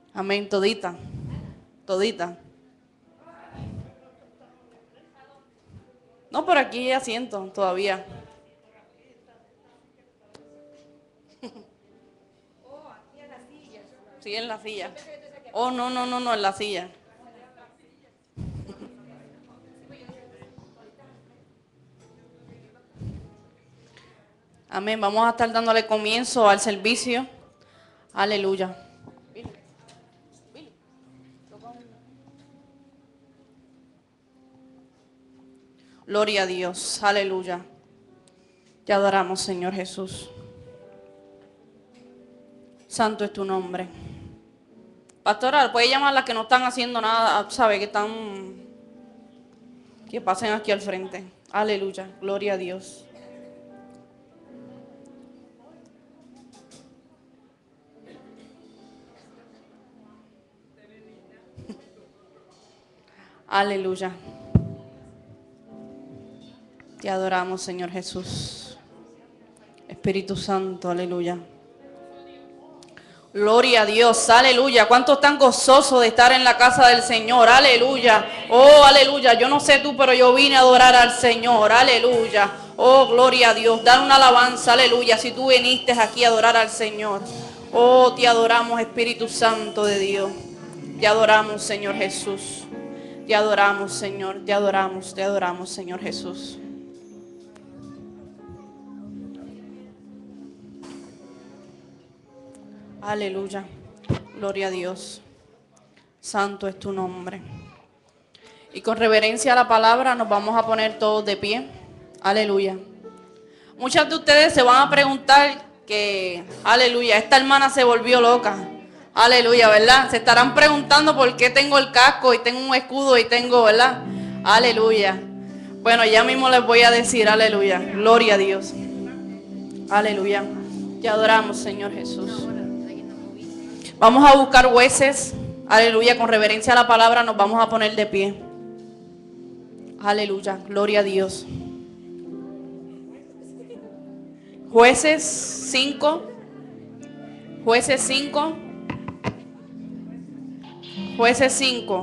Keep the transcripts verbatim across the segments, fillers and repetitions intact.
Amén, todita, todita. No, por aquí hay asiento todavía. Sí, en la silla. Oh, no, no, no, no, en la silla. Amén, vamos a estar dándole comienzo al servicio. Aleluya. Gloria a Dios, aleluya. Te adoramos, Señor Jesús. Santo es tu nombre. Pastora, puede llamar a las que no están haciendo nada, sabe que están, que pasen aquí al frente. Aleluya, gloria a Dios. Aleluya. Te adoramos, Señor Jesús. Espíritu Santo, aleluya. Gloria a Dios, aleluya. ¿Cuántos están gozosos de estar en la casa del Señor? Aleluya. Oh, aleluya. Yo no sé tú, pero yo vine a adorar al Señor. Aleluya. Oh, gloria a Dios. Dar una alabanza, aleluya. Si tú viniste aquí a adorar al Señor. Oh, te adoramos, Espíritu Santo de Dios. Te adoramos, Señor Jesús. Te adoramos, Señor. Te adoramos, te adoramos, Señor Jesús. Aleluya, gloria a Dios, santo es tu nombre. Y con reverencia a la palabra nos vamos a poner todos de pie, aleluya. Muchas de ustedes se van a preguntar que, aleluya, esta hermana se volvió loca, aleluya, ¿verdad? Se estarán preguntando por qué tengo el casco y tengo un escudo y tengo, ¿verdad? Aleluya. Bueno, ya mismo les voy a decir, aleluya, gloria a Dios, aleluya. Te adoramos, Señor Jesús. Vamos a buscar jueces, aleluya, con reverencia a la palabra nos vamos a poner de pie. Aleluya, gloria a Dios. Jueces cinco, jueces cinco, jueces cinco,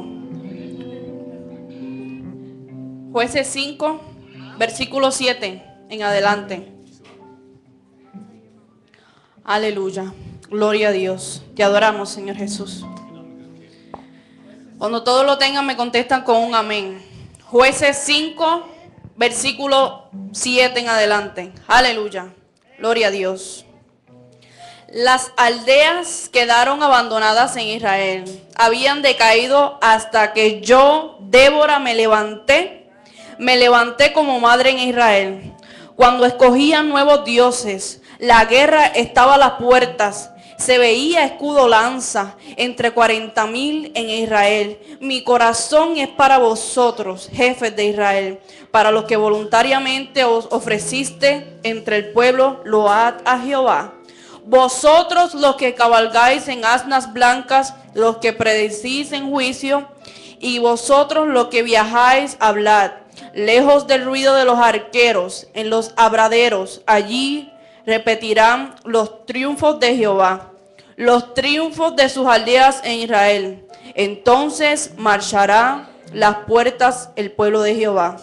jueces cinco, versículo siete en adelante. Aleluya. Gloria a Dios. Te adoramos, Señor Jesús. Cuando todos lo tengan, me contestan con un amén. Jueces cinco, versículo siete en adelante. Aleluya. Gloria a Dios. Las aldeas quedaron abandonadas en Israel. Habían decaído hasta que yo, Débora, me levanté. Me levanté como madre en Israel. Cuando escogían nuevos dioses, la guerra estaba a las puertas. Se veía escudo lanza entre cuarenta mil en Israel. Mi corazón es para vosotros, jefes de Israel, para los que voluntariamente os ofreciste entre el pueblo, load a Jehová. Vosotros los que cabalgáis en asnas blancas, los que predecís en juicio, y vosotros los que viajáis, hablad, lejos del ruido de los arqueros, en los abraderos, allí repetirán los triunfos de Jehová, los triunfos de sus aldeas en Israel. Entonces marchará las puertas el pueblo de Jehová.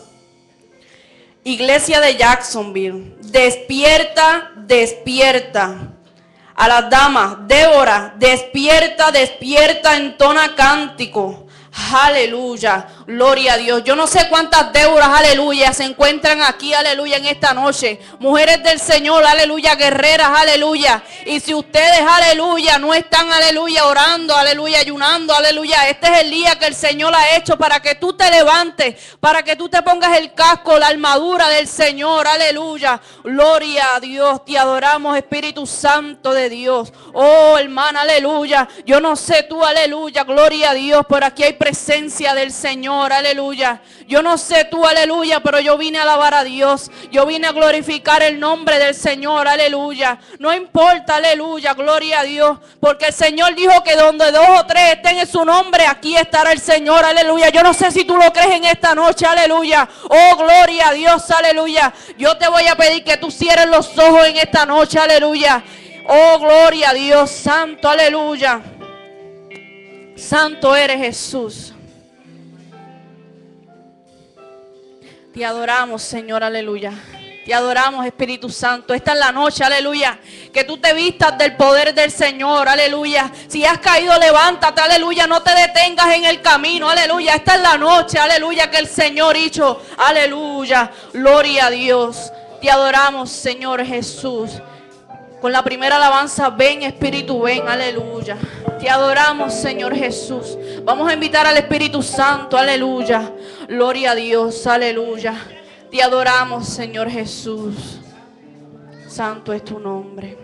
Iglesia de Jacksonville, despierta, despierta. A las damas, Débora, despierta, despierta, entona cántico. Aleluya, gloria a Dios. Yo no sé cuántas Déboras, aleluya, se encuentran aquí, aleluya, en esta noche. Mujeres del Señor, aleluya, guerreras, aleluya. Y si ustedes, aleluya, no están, aleluya, orando, aleluya, ayunando, aleluya, este es el día que el Señor ha hecho para que tú te levantes, para que tú te pongas el casco, la armadura del Señor, aleluya. Gloria a Dios, te adoramos, Espíritu Santo de Dios. Oh, hermana, aleluya. Yo no sé tú, aleluya, gloria a Dios, por aquí hay presencia del Señor, aleluya. Yo no sé tú, aleluya, pero yo vine a alabar a Dios. Yo vine a glorificar el nombre del Señor, aleluya. No importa, aleluya, gloria a Dios, porque el Señor dijo que donde dos o tres estén en su nombre, aquí estará el Señor, aleluya. Yo no sé si tú lo crees en esta noche, aleluya. Oh, gloria a Dios, aleluya. Yo te voy a pedir que tú cierres los ojos en esta noche, aleluya. Oh, gloria a Dios, santo, aleluya. Santo eres, Jesús. Te adoramos, Señor, aleluya. Te adoramos, Espíritu Santo. Esta es la noche, aleluya, que tú te vistas del poder del Señor, aleluya. Si has caído, levántate, aleluya. No te detengas en el camino, aleluya. Esta es la noche, aleluya, que el Señor hizo, aleluya. Gloria a Dios. Te adoramos, Señor Jesús. Con la primera alabanza, ven, Espíritu, ven, aleluya. Te adoramos, Señor Jesús. Vamos a invitar al Espíritu Santo, aleluya. Gloria a Dios, aleluya. Te adoramos, Señor Jesús. Santo es tu nombre.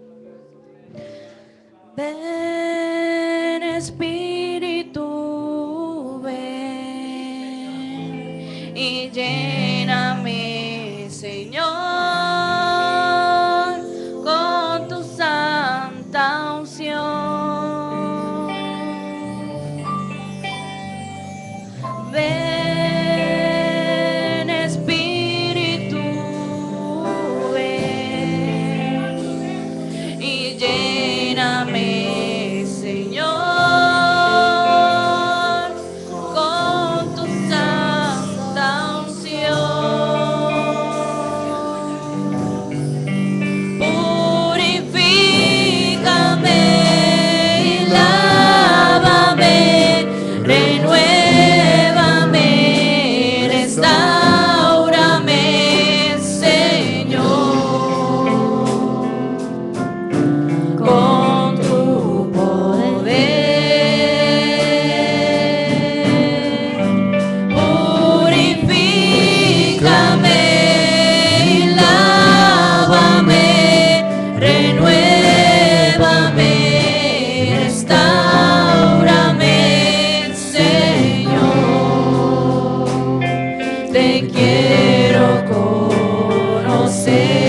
Ven, Espíritu, ven y lléname, Señor, con tu santa unción. Ven, lléname, Señor, con tu santa unción. Purifícame y lávame, renuévame, restáurame, Señor. Con tu poder, purifícame y lávame, renuévame, restáurame, Señor. Te quiero conocer.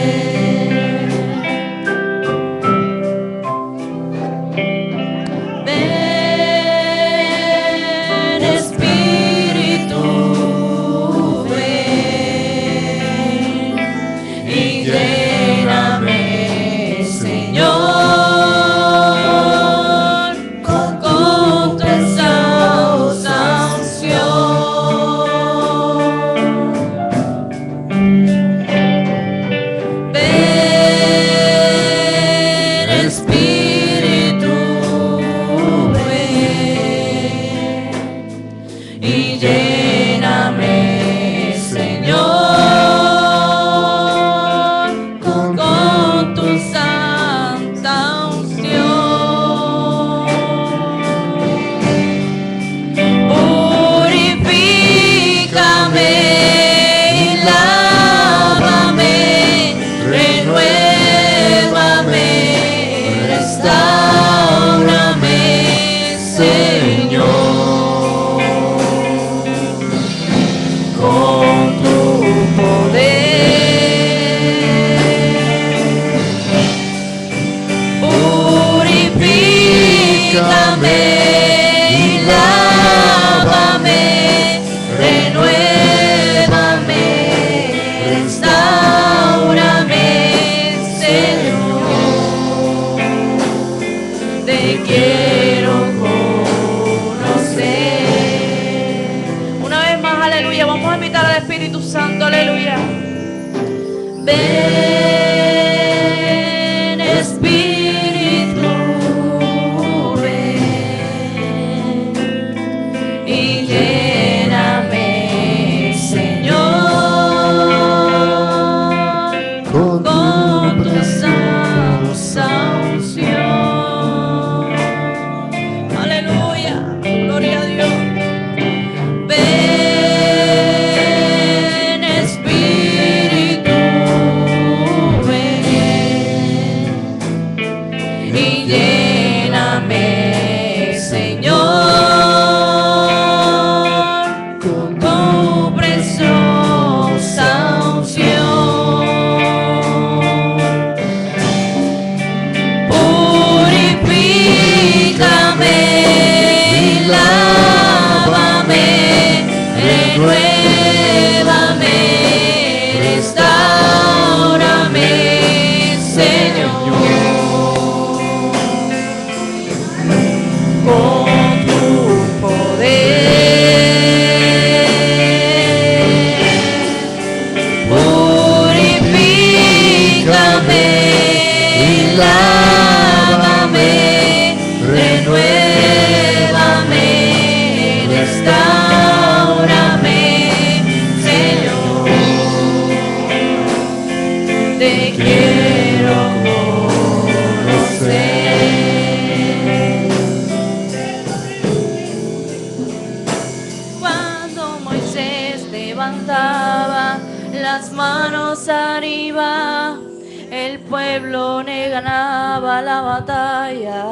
Ven, Espíritu, ven y lléname, Señor, con tu santa unción. Aleluya, gloria a Dios. Ven, Espíritu, y lléname, Señor, con tu preciosa unción. Purifícame y lávame, renuévame, restáurame, Señor. Oh. las manos arriba, el pueblo le ganaba la batalla.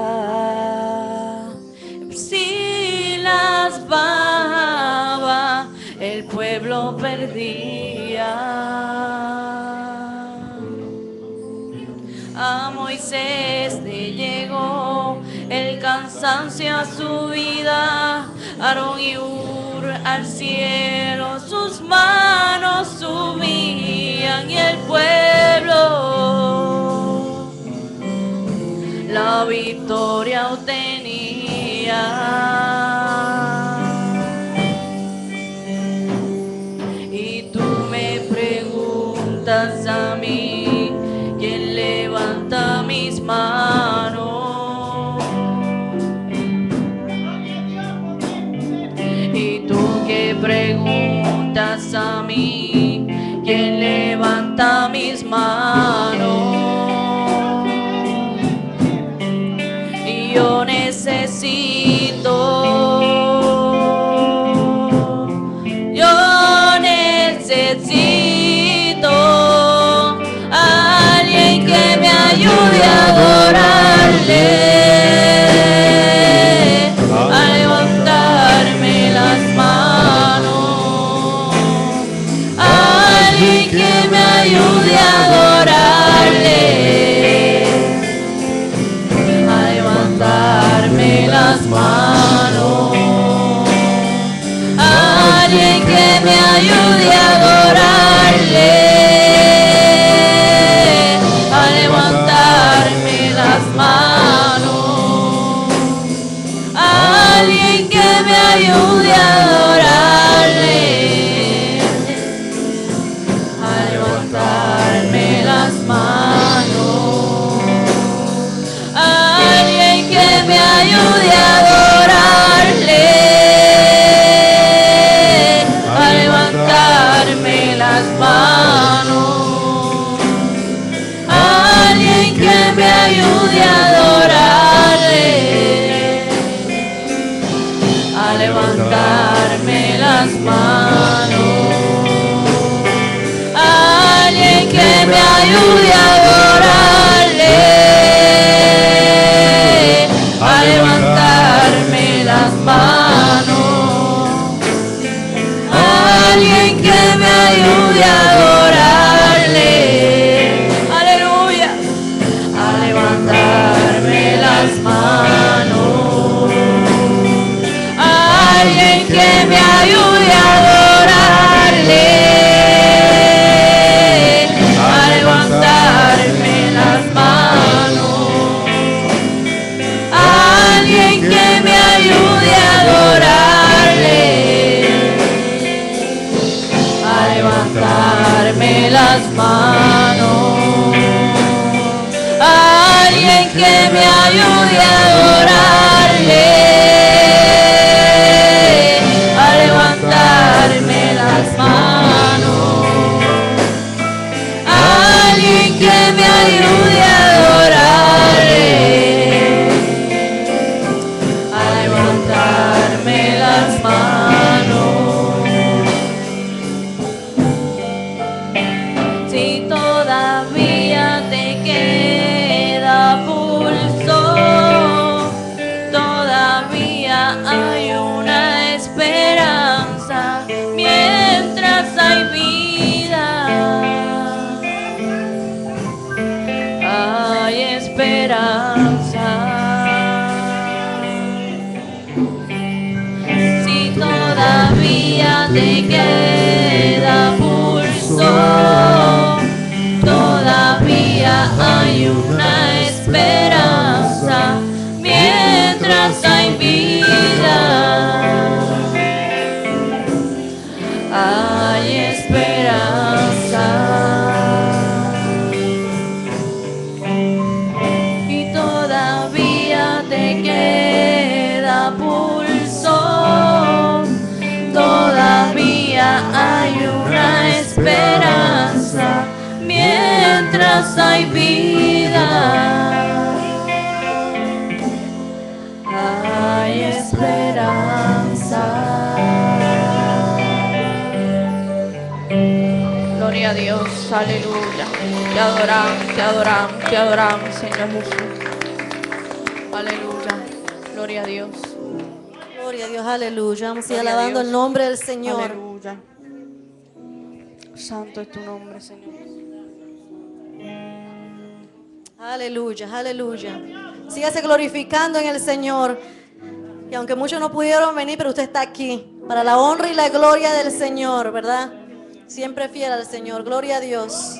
Si las bajaba, el pueblo perdía. A Moisés le llegó el cansancio a su vida, Aarón y Hur al cielo sus manos subían y el pueblo la victoria obtenía. Y tú me preguntas a mí, ¿quién levanta mis manos? Y tú que preguntas a mí, ¿quién levanta mis manos? Y yo necesito, yo necesito a alguien que me ayude a adorarle, a levantarme las manos, a alguien que me ayude a adorarle, a levantarme las manos, a alguien que me ayude a adorarle, a levantarme las manos, a alguien que me ayude a adorarle, a levantarme las manos, a alguien que me ayude a adorarle, a levantarme las manos, a alguien que me ayude a adorarle, a levantarme las manos, a alguien que me ayude a adorarle, a levantarme las manos, a alguien que me ayude a adorarle, aleluya, a levantarme las manos, a alguien que me ayude a adorarle, a levantarme las manos, a alguien que me ayude a adorarle, a levantarme las manos, a alguien que me ayude a adorarle, a levantarme las manos, a alguien que me ayude a adorarle, a levantarme las manos. Si todavía te queda pulso, todavía hay una esperanza mientras hay vida. Hay esperanza. Si todavía te queda pulso, todavía hay una esperanza mientras hay vida. Hay esperanza. Y todavía te queda pulso, todavía hay una esperanza mientras hay vida. Hay esperanza. Gloria a Gloria a Dios. Aleluya. Te adoramos, te adoramos, te adoramos, Señor Jesús. Aleluya. Gloria a Dios. Gloria a Dios, aleluya. Vamos a ir Gloria a alabando Dios. el nombre del Señor. Aleluya. Santo es tu nombre, Señor. Aleluya, aleluya. Sígase glorificando en el Señor. Y aunque muchos no pudieron venir, pero usted está aquí para la honra y la gloria del Señor, ¿verdad? Siempre fiel al Señor. Gloria a Dios.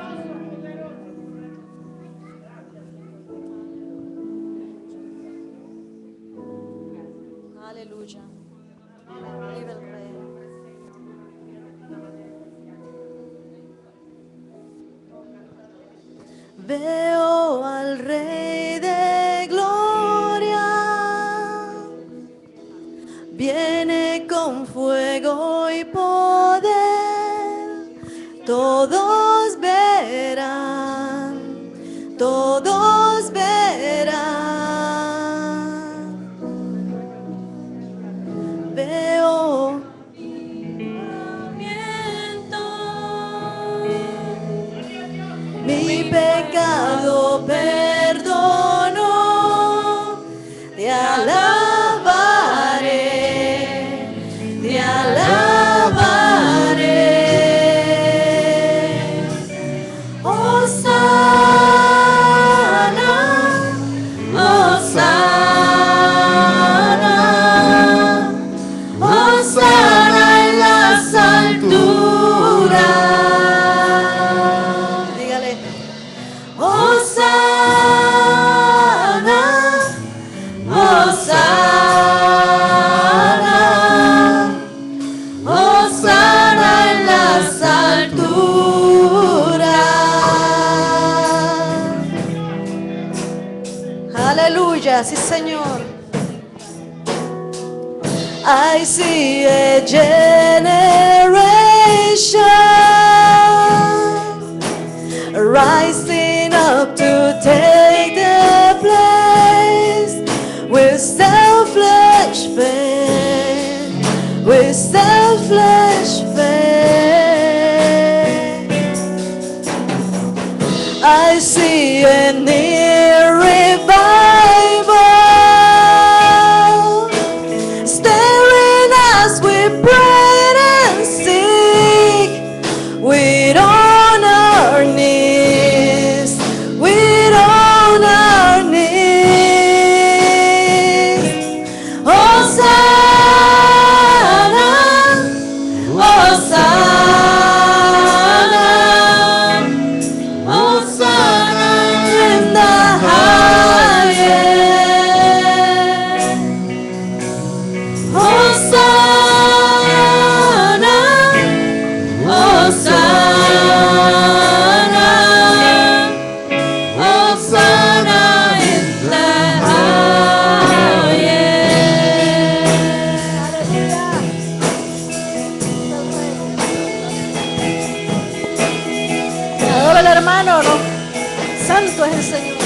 Aleluya. Vive el Rey. Veo al Rey de gloria, viene con fuego y poder, todos verán, todos verán. Veo mi pecado perdono, te alabaré, te alabaré. Hosana, Hosana, Hosana en las alturas. Hosana, Hosana, Hosana en las alturas. Aleluya, sí, Señor. I see a generation rising up to take the place with selfless faith, with selfless faith. I see a near revival staring as we pray and seek with on our knees, with on our knees. Hosanna, Hosanna, Hosanna in the highest. Hosanna, Hosanna, Hosanna in the highest. Adora el hermano, ¿no? Santo es el Señor.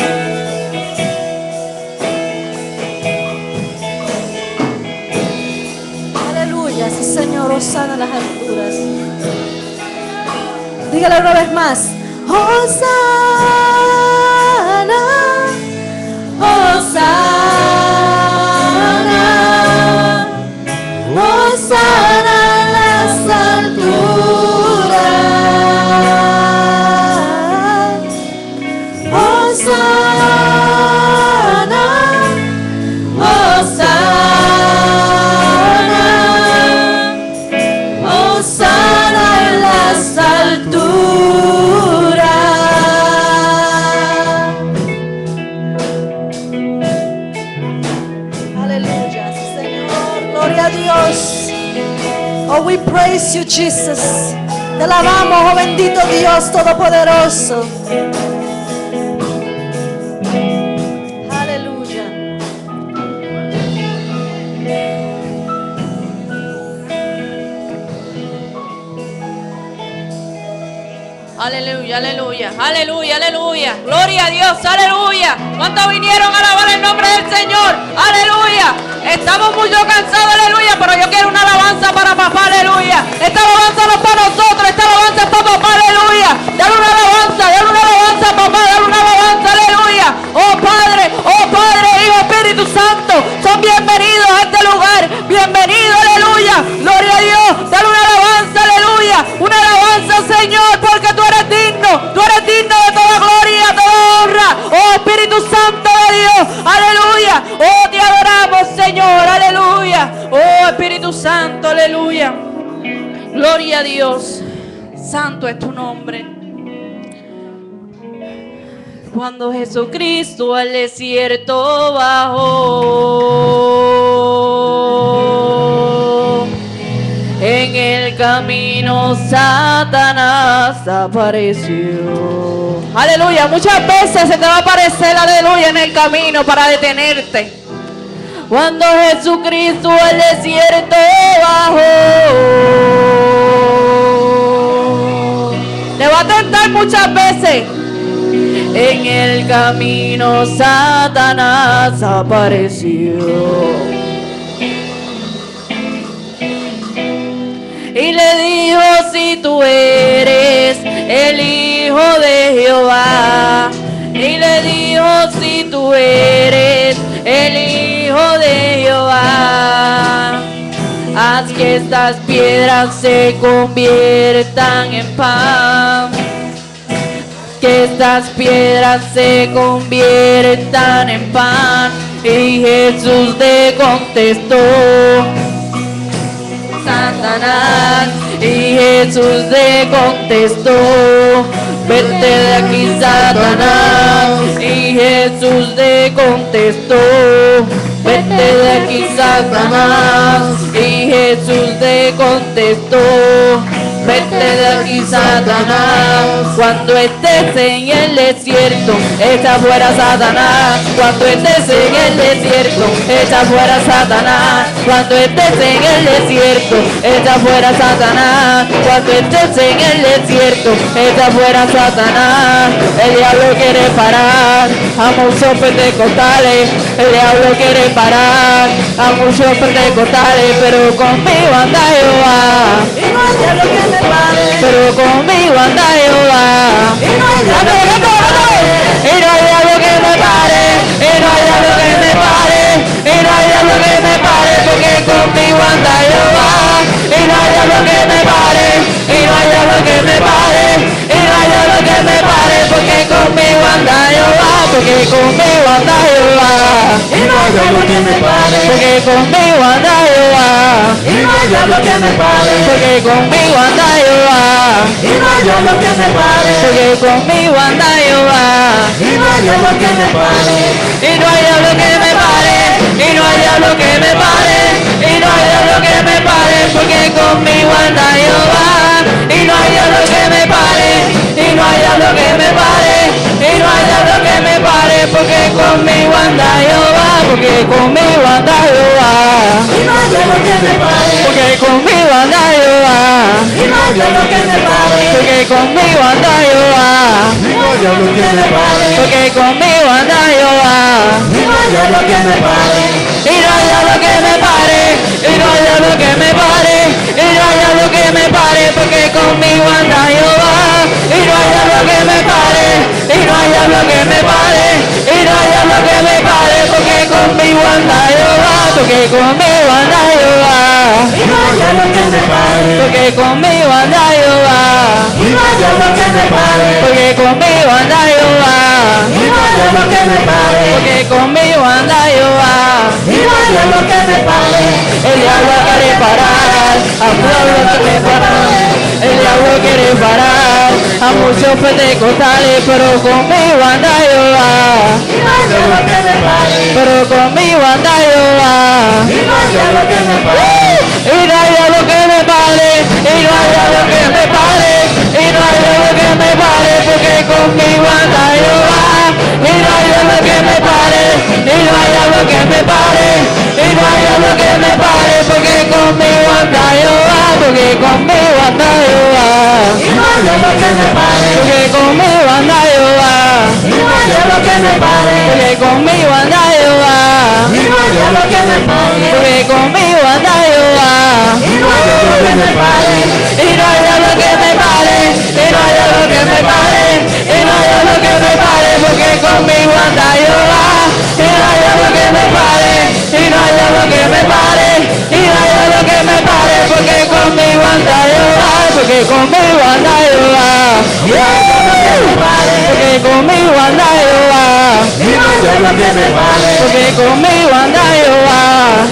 Aleluya, sí, Señor, Hosanna en las alturas. Dígale una vez más. Hosanna, Hosanna, Hosanna en las alturas. Hosanna, Hosanna, Hosanna en las alturas. Aleluya, Señor, gloria a Dios. Oh, we praise you, Jesus. Te alabamos, oh bendito Dios Todopoderoso. Aleluya. Aleluya, aleluya, aleluya, aleluya. Gloria a Dios, aleluya. ¿Cuántos vinieron a alabar el nombre del Señor? Aleluya. Estamos mucho cansados, aleluya, pero yo quiero una alabanza para papá, aleluya. Esta alabanza no es para nosotros, esta alabanza es para papá, aleluya. Santo son bienvenidos a este lugar. Bienvenido, aleluya. Gloria a Dios. Dale una alabanza, aleluya. Una alabanza, Señor, porque tú eres digno. Tú eres digno de toda gloria, toda honra. Oh Espíritu Santo de Dios. Aleluya. Oh, te adoramos, Señor. Aleluya. Oh Espíritu Santo, aleluya. Gloria a Dios. Santo es tu nombre. Cuando Jesucristo al desierto bajó, en el camino Satanás apareció. Aleluya, muchas veces se te va a aparecer, aleluya, en el camino para detenerte. Cuando Jesucristo al desierto bajó, te va a tentar muchas veces. En el camino Satanás apareció y le dijo: si tú eres el Hijo de Jehová. Y le dijo: si tú eres el Hijo de Jehová, haz que estas piedras se conviertan en pan. Que estas piedras se conviertan en pan. Y Jesús le contestó: Satanás. Y Jesús le contestó: vete de aquí, Satanás. Y Jesús le contestó: vete de aquí, Satanás. Y Jesús le contestó: vete de aquí, Satanás. Cuando estés en el desierto, echa fuera Satanás. Cuando estés en el desierto, echa fuera Satanás. Cuando estés en el desierto, echa fuera Satanás. Cuando estés en el desierto, echa fuera Satanás. El diablo quiere parar a muchos pentecostales. El diablo quiere parar a muchos pentecostales, pero conmigo anda Jehová. Y no hay diablo que me pare, pero conmigo anda Jehová. Y no hay diablo que me pare, y no hay diablo que me pare, y no hay diablo que me pare, y no hay diablo que me pare, porque conmigo anda Jehová. Y no hay diablo que me pare, y no hay diablo que me pare, y no hay diablo que me pare, porque conmigo anda Jehová, porque conmigo anda Jehová. Y no hay diablo que me pare, porque conmigo anda Jehová. Y no hay diablo que me pare, porque conmigo anda Jehová. Y no hay diablo que me pare, porque conmigo anda Jehová. Y no hay diablo que me pare, y no hay diablo que me pare, y no hay diablo que me pare, y no hay diablo que me pare, porque conmigo anda Jehová. Y no hay diablo que me pare, y no hay diablo que me pare, y no hay diablo que me pare, porque conmigo anda Jehová, porque conmigo anda Jehová. Y no hay diablo que me pare, porque conmigo anda Jehová. Y no hay diablo que me pare, porque conmigo anda Jehová. Y no hay diablo que me pare, porque conmigo anda Jehová. Y no hay diablo que me pare, y no hay diablo que me pare, y no hay diablo que me pare, y no hay diablo que me pare, porque conmigo anda Jehová. Y no hay diablo que me pare, y no hay diablo que me pare, y no hay diablo que me pare, porque conmigo anda Jehová, porque conmigo anda Jehová. Y no hay diablo que me pare, porque conmigo anda Jehová. Y no hay diablo que me pare, porque conmigo anda Jehová. Y no hay diablo que me pare, porque conmigo anda Jehová. Y no hay diablo que me pare. El diablo quiere parar a pueblo que me parar. El diablo quiere parar a muchos pentecostales, pero conmigo anda Jehová. Y no hay diablo que me pare, pero conmigo anda Jehová. Y no hay diablo que me pare, y no hay diablo que me pare, y no hay diablo que me pare, y no hay diablo que me pare, porque conmigo anda Jehová. Y no hay diablo que me pare, y no hay diablo que me pare, y no hay diablo que me pare, porque conmigo anda Jehová, porque conmigo anda Jehová. Y no hay diablo que me pare, porque conmigo anda Jehová. Y no hay diablo que me pare, porque conmigo anda Jehová. Y no hay diablo que me pare, porque conmigo anda Jehová. Y no hay diablo que me pare, y no hay diablo que me pare, y no hay diablo que me pare, y no hay diablo que me pare, porque conmigo anda Jehová. Y no hay diablo que me pare, conmigo anda Jehová. Porque conmigo anda Jehová. Porque conmigo anda Jehová.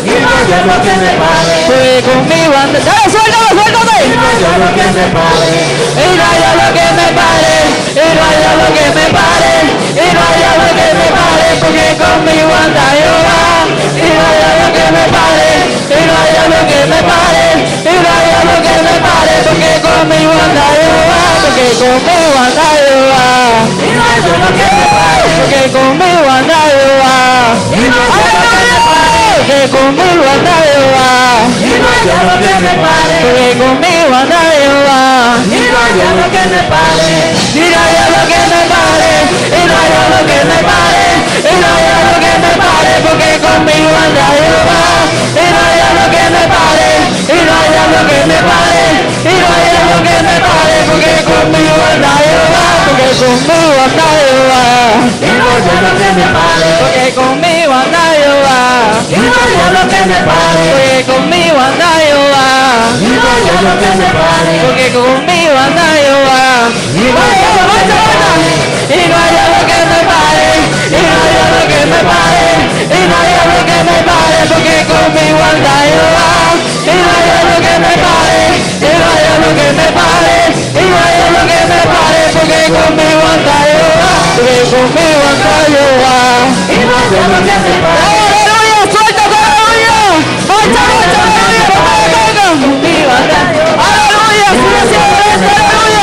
Porque conmigo anda. ¡Dale, suéltalo, suéltalo! Y no haya lo que me pare. Y no haya lo que me pare. Y no haya lo que me pare. Y no haya lo que me pare. Porque conmigo anda Jehová. Y no haya lo que me pare. Y no haya lo que me pare. Y no haya lo que me pare. Porque conmigo anda Jehová. Porque conmigo anda Jehová. Y no haya lo que me pare. Porque conmigo anda Jehová. Y no haya lo que me pare. Porque conmigo anda Jehová. Y no haya lo que me pare. Porque conmigo anda Jehová. Y no haya lo que me pare. Y no haya lo que me pare. Y no haya lo que me pare. Y no haya lo que me pare. Porque conmigo anda Jehová. Y no haya lo que me pare. Y no haya lo que me pare. Y no haya lo que me pare. Porque conmigo anda Jehová. Porque conmigo anda Jehová. Y no haya lo que me pare. Porque conmigo anda Jehová. Y no haya lo que me pare. Porque conmigo anda Jehová. Y no haya lo que me pare. Porque conmigo anda Jehová. Y no haya lo que me pare. Y no haya lo que me pare. Y no haya lo que me pare. Y no haya lo que me pare. Porque conmigo anda Jehová. Y no haya lo que me pare. Y no haya lo que me pare. Y no haya lo que me pare. Porque conmigo anda Jehová. Porque conmigo anda Jehová. Y no haya lo que me pare. ¡Aleluya! ¡Suéltate, aleluya! ¡Marcha, marcha, aleluya! ¡Conmigo anda Jehová! ¡Aleluya! ¡Silencio, aleluya!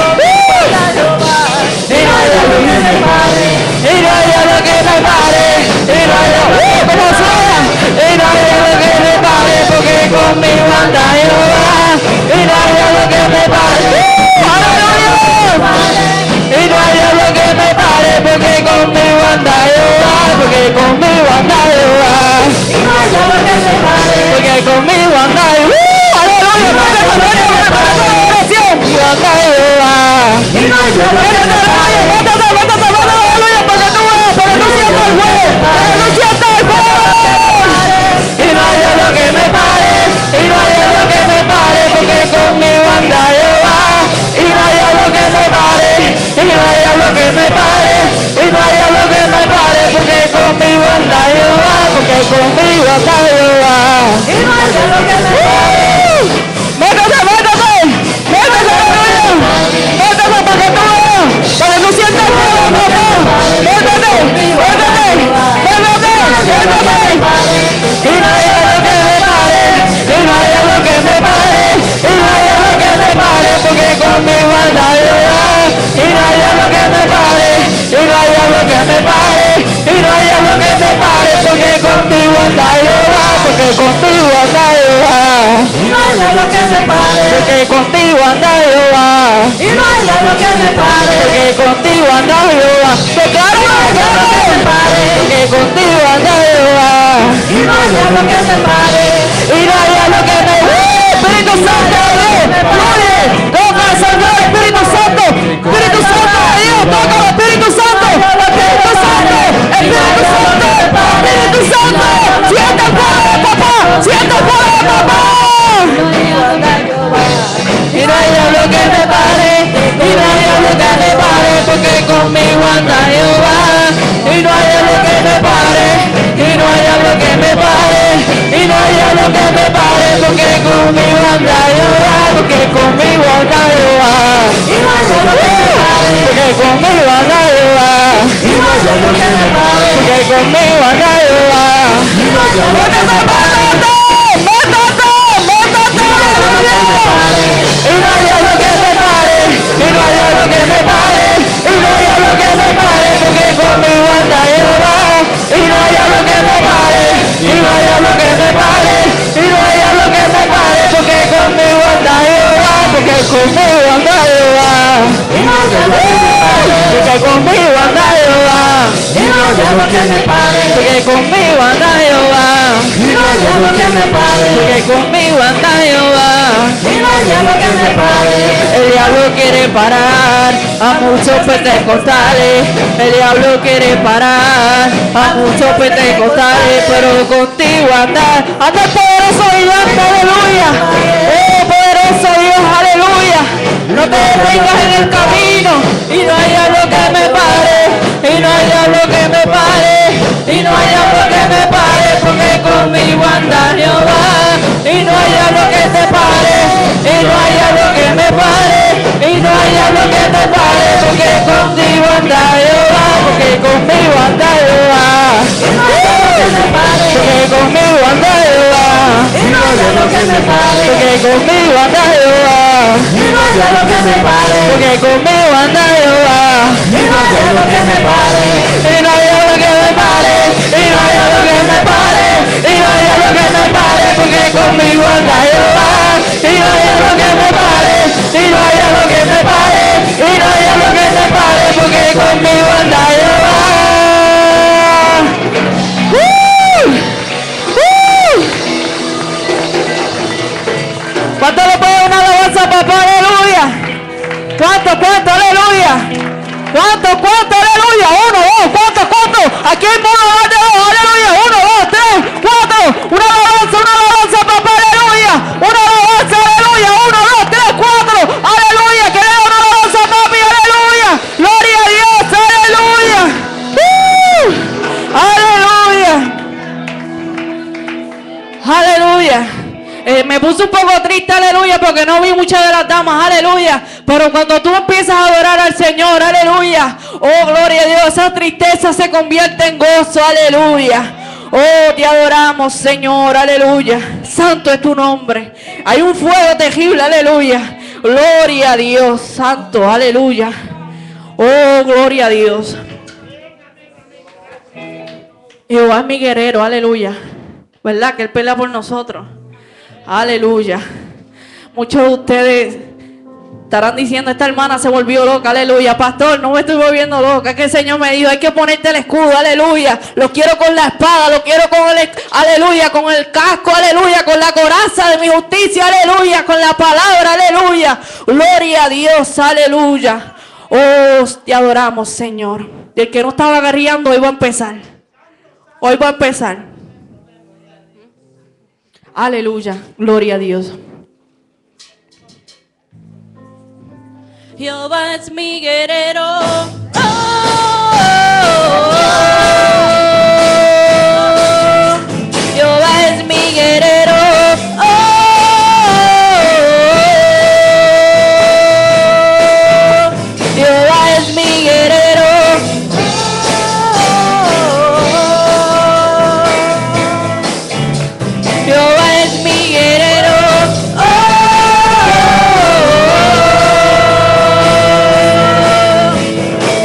Y no haya lo que me pare. Y no haya lo que me pare. Y no haya lo que me pare. Y no haya lo que me pare. Porque conmigo anda Jehová. Y no haya lo que me pare. ¡Aleluya! Y no haya lo que me pare. Porque conmigo anda Jehová. Porque conmigo anda Jehová. Y no haya lo que me pare. Porque conmigo anda Jehová. ¡Aleluya! Conmigo anda Jehová. Y no haya lo que me pare. Métate, métate, métate, aleluya, para que tú veas, para que tú sientas el fuego, para que tú sientas el fuego. Y no haya lo que me pare, y no haya lo que me pare, porque conmigo anda Jehová. Y no haya lo que me pare, y no haya lo que me pare, y no haya lo que me pare, porque conmigo anda Jehová, porque conmigo anda Jehová. Y no haya lo que me pare. Métate, métate, métate, aleluya. Métate para que tú veas, para que tú sientas el fuego, papá. Métate, métate, métate, métate. Y no haya lo que me pare, y no haya lo que me pare, y no haya lo que me pare, porque conmigo anda Jehová. Y no haya lo que me pare, y no haya lo que me pare, y no haya lo que me pare, porque conmigo anda Jehová, porque conmigo anda Jehová. Y no haya lo que me pare, porque contigo anda Jehová. Y no haya lo que me pare, porque contigo anda Jehová. Declaro, declaro, porque contigo anda Jehová. Y no haya lo que me pare, y no haya lo que me pare. Espíritu Santo, fluye, toca al Señor, Espíritu Santo, Espíritu Santo de Dios, toca al Espíritu Santo, Espíritu Santo, Espíritu Santo, Espíritu Santo, siente el fuego, papá, siente el fuego, papá. Y no haya lo que me pare, y no haya lo que me pare, porque conmigo anda Jehová. Y no haya lo que me pare, y no haya lo que me pare, y no haya lo que me pare, porque conmigo anda Jehová, porque conmigo anda Jehová. Y no haya lo que me pare, porque conmigo anda Jehová. Y no haya lo que me pare, porque conmigo anda Jehová. Y no haya lo que me pare. Y no haya lo que me pare, y no haya lo que me pare, y no haya lo que me pare, porque conmigo anda Jehová. Y no haya lo que me pare, y no haya lo que me pare, y no haya lo que me pare, porque conmigo anda Jehová, porque conmigo anda Jehová. Y no haya lo que me pare, porque conmigo anda Jehová. Y no haya lo que me pare, porque conmigo anda Jehová. Y no haya lo que me pare, porque conmigo anda Jehová. Y no haya lo que me pare. El diablo quiere parar a muchos pentecostales. El diablo quiere parar a muchos pentecostales, pero contigo anda, anda el poderoso gigante, aleluya. Oh, poderoso Dios, aleluya. No te detengas en el camino y no haya lo que me pare, y no haya lo que me pare, y no haya lo que me pare, porque conmigo anda Jehová. Y no haya lo que te pare, y no haya lo que me pare, y no haya lo que te pare, porque contigo anda Jehová, porque conmigo anda Jehová. Porque conmigo anda Jehová. Y no haya lo que me pare, porque conmigo anda Jehová. Y no haya lo que me pare, porque conmigo anda Jehová. Y no haya lo que me pare, y no haya lo que me pare, y no haya lo que me pare, y no haya lo que me pare, porque conmigo anda Jehová. Y no haya lo que me pare, y no haya lo que me pare, y no haya lo que me pare, porque conmigo anda Jehová. ¡Uh! ¡Uh! ¿Cuánto le puede una alabanza, papá? ¡Aleluya! ¿Cuánto, cuánto, aleluya? ¿Cuánto, cuánto, aleluya? Uno, dos, cuánto, cuánto. Aquí hay uno, dos, dos, aleluya. Uno, dos, tres, cuatro. Una alabanza, una alabanza, papá, aleluya. Una alabanza, aleluya. Uno, dos, tres, cuatro. Aleluya. Que le da una alabanza, papi, aleluya. Gloria a Dios, aleluya. ¡Uh! Aleluya. Aleluya. Eh, me puse un poco triste, aleluya, porque no vi muchas de las damas, aleluya. Pero cuando tú empiezas a adorar al Señor, aleluya, oh, gloria a Dios, esa tristeza se convierte en gozo, aleluya. Oh, te adoramos, Señor, aleluya. Santo es tu nombre. Hay un fuego terrible, aleluya. Gloria a Dios, santo, aleluya. Oh, gloria a Dios. Jehová es mi guerrero, aleluya. ¿Verdad? Que Él pelea por nosotros. Aleluya. Muchos de ustedes estarán diciendo, esta hermana se volvió loca, aleluya. Pastor, no me estoy volviendo loca, es que el Señor me dijo, hay que ponerte el escudo, aleluya. Lo quiero con la espada, lo quiero con el, aleluya, con el casco, aleluya, con la coraza de mi justicia, aleluya, con la palabra, aleluya. Gloria a Dios, aleluya. Oh, te adoramos, Señor. Y el que no estaba guerreando, hoy va a empezar. Hoy va a empezar. Aleluya, gloria a Dios. Jehová es mi guerrero. Oh, oh, oh. Jehová es mi guerrero. Oh, oh, oh. Jehová es mi guerrero. Jehová es mi guerrero. Oh, oh, oh.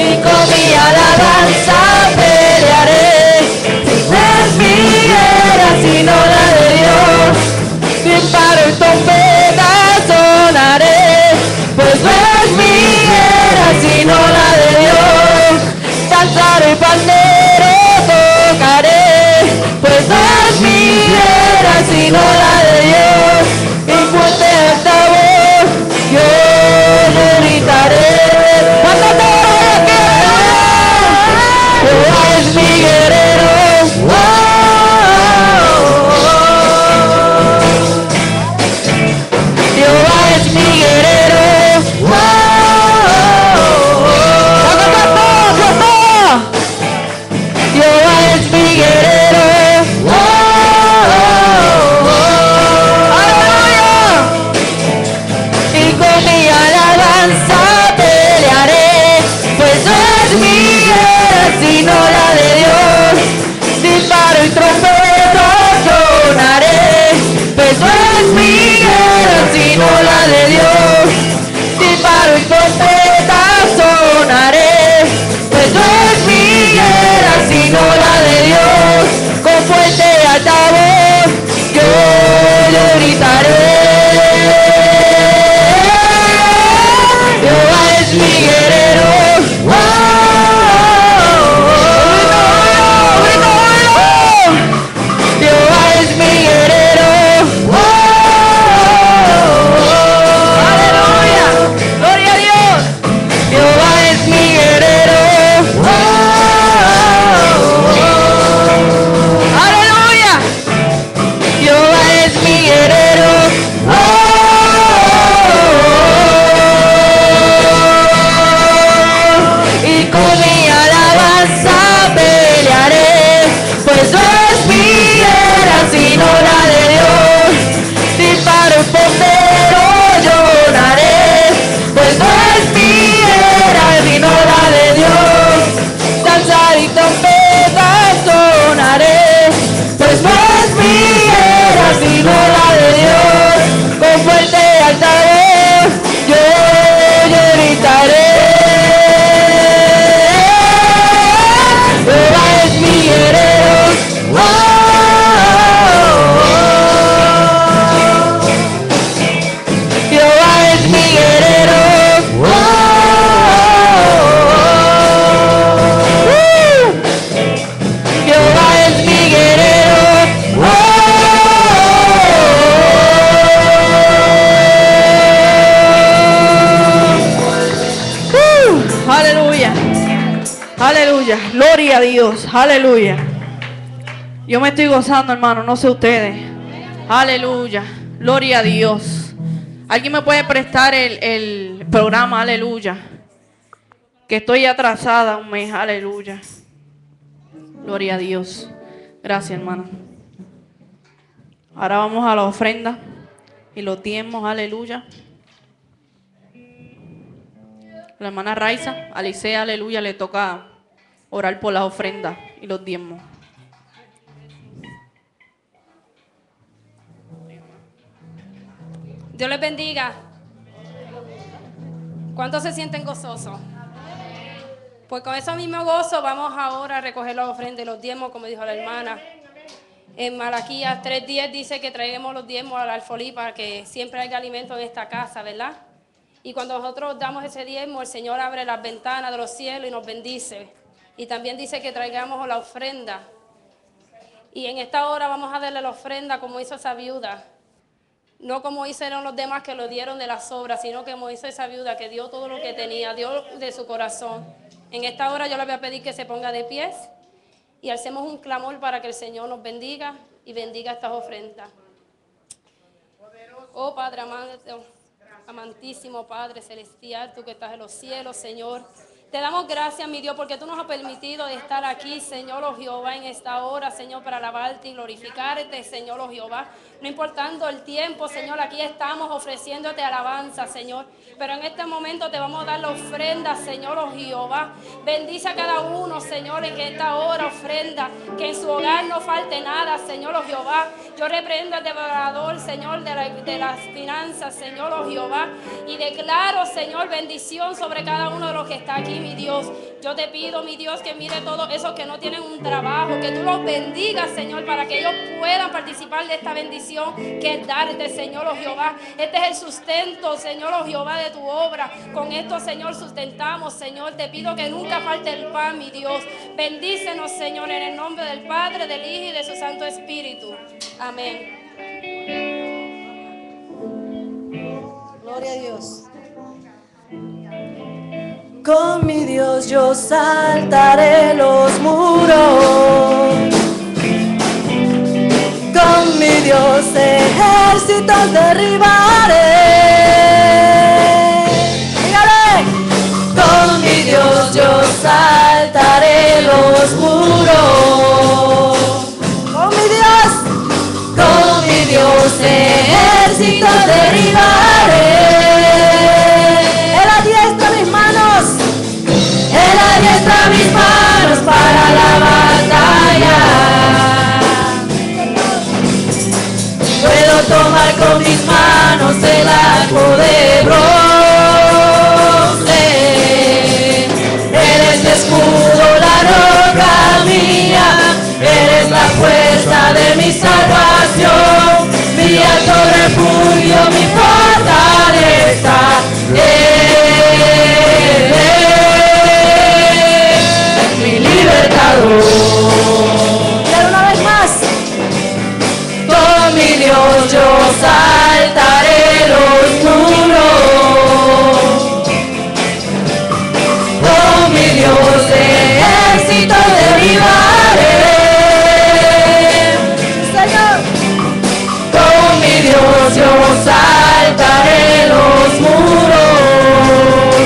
Gloria a Dios. Aleluya. Yo me estoy gozando, hermano, no sé ustedes. Aleluya. Gloria a Dios. ¿Alguien me puede prestar el, el programa? Aleluya. Que estoy atrasada un mes. Aleluya. Gloria a Dios. Gracias, hermano. Ahora vamos a la ofrenda y los diezmos. Aleluya. La hermana Raiza, Alicia, aleluya, le toca orar por las ofrendas y los diezmos. Dios les bendiga. ¿Cuántos se sienten gozosos? Pues con ese mismo gozo vamos ahora a recoger las ofrendas y los diezmos, como dijo la hermana. En Malaquías tres diez dice que traigamos los diezmos al alfolí para que siempre haya alimento en esta casa, ¿verdad? Y cuando nosotros damos ese diezmo, el Señor abre las ventanas de los cielos y nos bendice. Y también dice que traigamos la ofrenda. Y en esta hora vamos a darle la ofrenda como hizo esa viuda. No como hicieron los demás que lo dieron de las obras, sino como hizo esa viuda que dio todo lo que tenía, dio de su corazón. En esta hora yo le voy a pedir que se ponga de pies y hacemos un clamor para que el Señor nos bendiga y bendiga estas ofrendas. Oh Padre amado, amantísimo Padre celestial, tú que estás en los cielos, Señor. Te damos gracias, mi Dios, porque tú nos has permitido estar aquí, Señor, oh Jehová, en esta hora, Señor, para alabarte y glorificarte, Señor, oh Jehová. No importando el tiempo, Señor, aquí estamos ofreciéndote alabanza, Señor. Pero en este momento te vamos a dar la ofrenda, Señor, oh Jehová. Bendice a cada uno, Señor, en esta hora ofrenda. Que en su hogar no falte nada, Señor, oh Jehová. Yo reprendo al devorador, Señor, de, la, de las finanzas, Señor, oh Jehová. Y declaro, Señor, bendición sobre cada uno de los que está aquí, mi Dios. Yo te pido, mi Dios, que mire todos esos que no tienen un trabajo, que tú los bendigas, Señor, para que ellos puedan participar de esta bendición que es darte, Señor, oh Jehová. Este es el sustento, Señor, oh Jehová, de tu obra. Con esto, Señor, sustentamos, Señor. Te pido que nunca falte el pan, mi Dios. Bendícenos, Señor, en el nombre del Padre, del Hijo y de su Santo Espíritu. Amén. Gloria a Dios. Con mi Dios yo saltaré los muros. Con mi Dios ejércitos derribaré. Dígale. Con mi Dios yo saltaré los muros. Con mi Dios. Con mi Dios ejércitos derribaré. Él adiestra mis manos. Él adiestra mis manos para la batalla. Puedo tomar con mis manos el arco de bronce. Eres mi escudo, la roca mía. Eres la fuerza de mi salvación. Mi alto refugio, mi fortaleza. Eres mi libertador. Y una vez más. Con mi Dios yo saltaré los muros. Con mi Dios ejército derribaré. Señor. Con mi Dios yo saltaré los muros.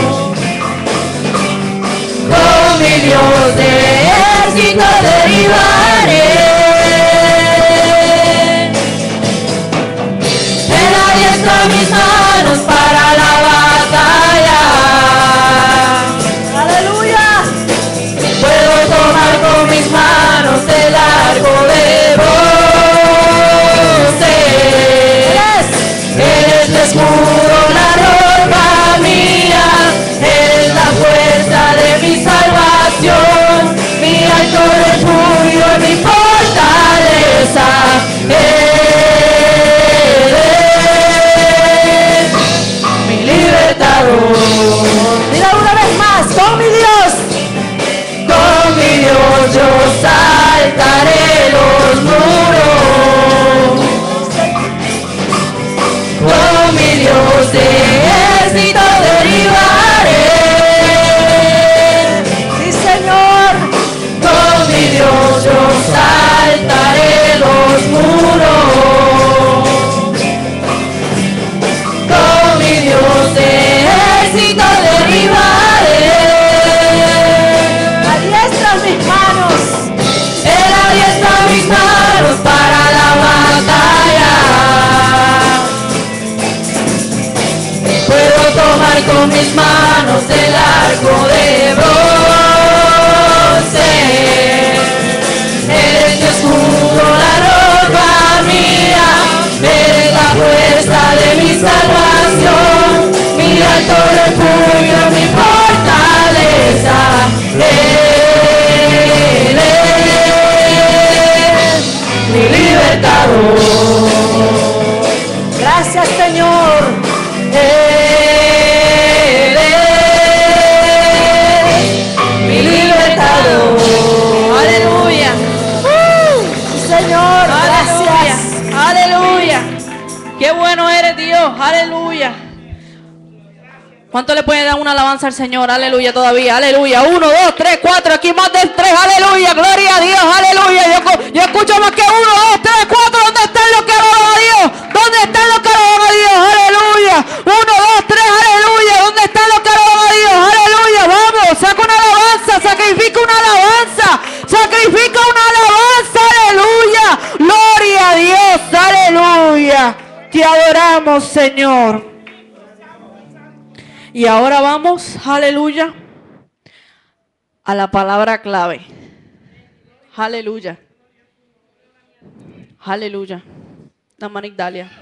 Con mi Dios ejército derribaré. Mis manos para la batalla. Aleluya. Puedo tomar con mis manos el arco de bronce. Eres el escudo, la ropa mía. Eres la fuerza de mi salvación. Mi alto refugio y mi fortaleza. Eres mis manos el arco de bronce. Eres mi escudo, la ropa mía, eres la fuerza de mi salvación, mi alto refugio, mi fortaleza. Eres mi libertador. Gracias, Señor. Eres mi libertador. Aleluya. Señor, Aleluya. gracias. Aleluya. Qué bueno eres, Dios. Aleluya. ¿Cuánto le puede dar una alabanza al Señor? Aleluya todavía. Aleluya. Uno, dos, tres, cuatro. Aquí más de tres. Aleluya. Gloria a Dios. Aleluya. Yo, yo escucho más que uno, dos, tres, cuatro. ¿Dónde están los que alaban a Dios? ¿Dónde están los que alaban a Dios? Aleluya. Uno, dos, tres. Aleluya. ¿Dónde están los que alaban a Dios? Aleluya. Vamos. Saca una alabanza. Sacrifica una alabanza. Sacrifica una alabanza. Aleluya. Gloria a Dios. Aleluya. Te adoramos, Señor. Y ahora vamos, aleluya, a la palabra clave. Aleluya. Aleluya. La Manigdalia.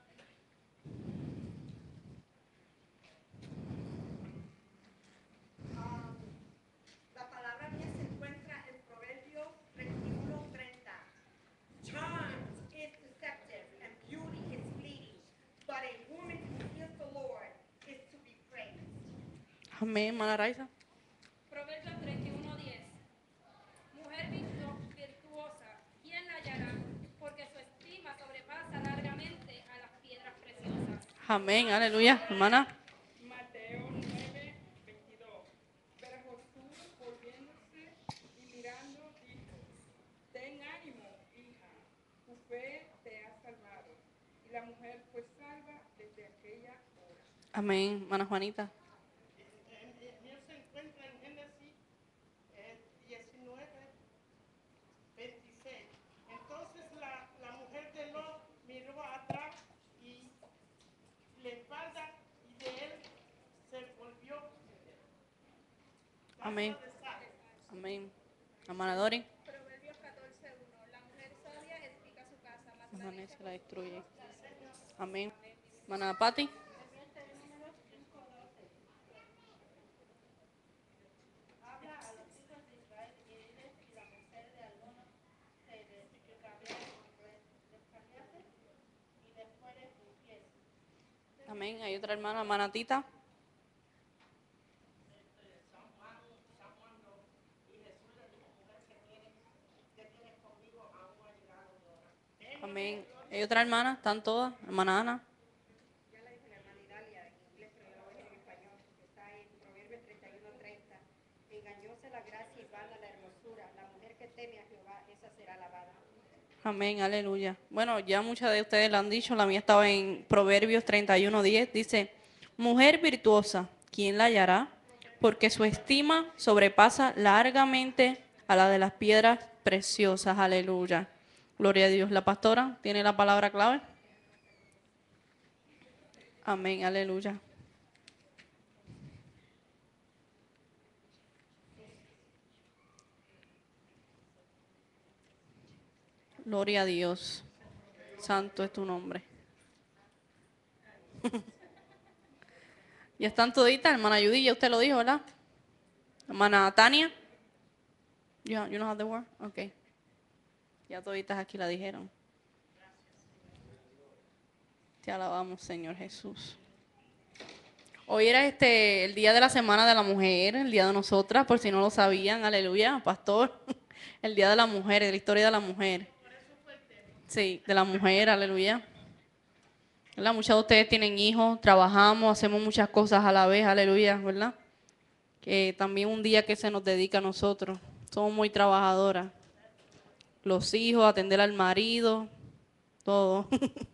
La palabra mía se encuentra en Proverbios veintiuno treinta. Charms is deceptive and beauty is fleeting, but a woman who fears the Lord is to be praised. Amén, hermana Raiza. Proverbios treinta y uno diez. Mujer virtu- virtuosa, ¿quién la hallará? Porque su estima sobrepasa largamente a las piedras preciosas. Amén, aleluya, hermana. Mateo nueve veintidós. Pero Josué, volviéndose y mirando, dijo: Ten ánimo, hija, tu fe te ha salvado. Y la mujer fue salva desde aquella hora. Amén, hermana Juanita. Mío se encuentra en Génesis eh, diecinueve veintiséis. Entonces la, la mujer de Lot miró atrás y la espalda y de él se volvió. Amén. Amén. Hermana Dori. Proverbios catorce uno. La mujer sabia edifica su casa, mas la Hermana necia se la destruye. Amén. Hermana Pati. Amén. Hay otra hermana, hermana Tita. Amén. Hay otra hermana, están todas. Hermana Ana. Engañóse la gracia y vana la hermosura. La mujer que teme a Jehová, esa será alabada. Amén, aleluya. Bueno, ya muchas de ustedes lo han dicho, la mía estaba en Proverbios treinta y uno diez, dice, mujer virtuosa, ¿quién la hallará? Porque su estima sobrepasa largamente a la de las piedras preciosas, aleluya. Gloria a Dios. La pastora tiene la palabra clave. Amén, aleluya. Gloria a Dios. Santo es tu nombre. Ya están toditas, hermana Judy, ya usted lo dijo, ¿verdad? Hermana Tania. You, you know how they were? Okay. Ya toditas aquí la dijeron. Te alabamos, Señor Jesús. Hoy era este el día de la Semana de la Mujer, el día de nosotras, por si no lo sabían, aleluya, pastor. El día de la mujer, de la historia de la mujer. Sí, de la mujer, aleluya. ¿Verdad? Muchos de ustedes tienen hijos, trabajamos, hacemos muchas cosas a la vez, aleluya, ¿verdad? Que también un día que se nos dedica a nosotros. Somos muy trabajadoras. Los hijos, atender al marido, todo.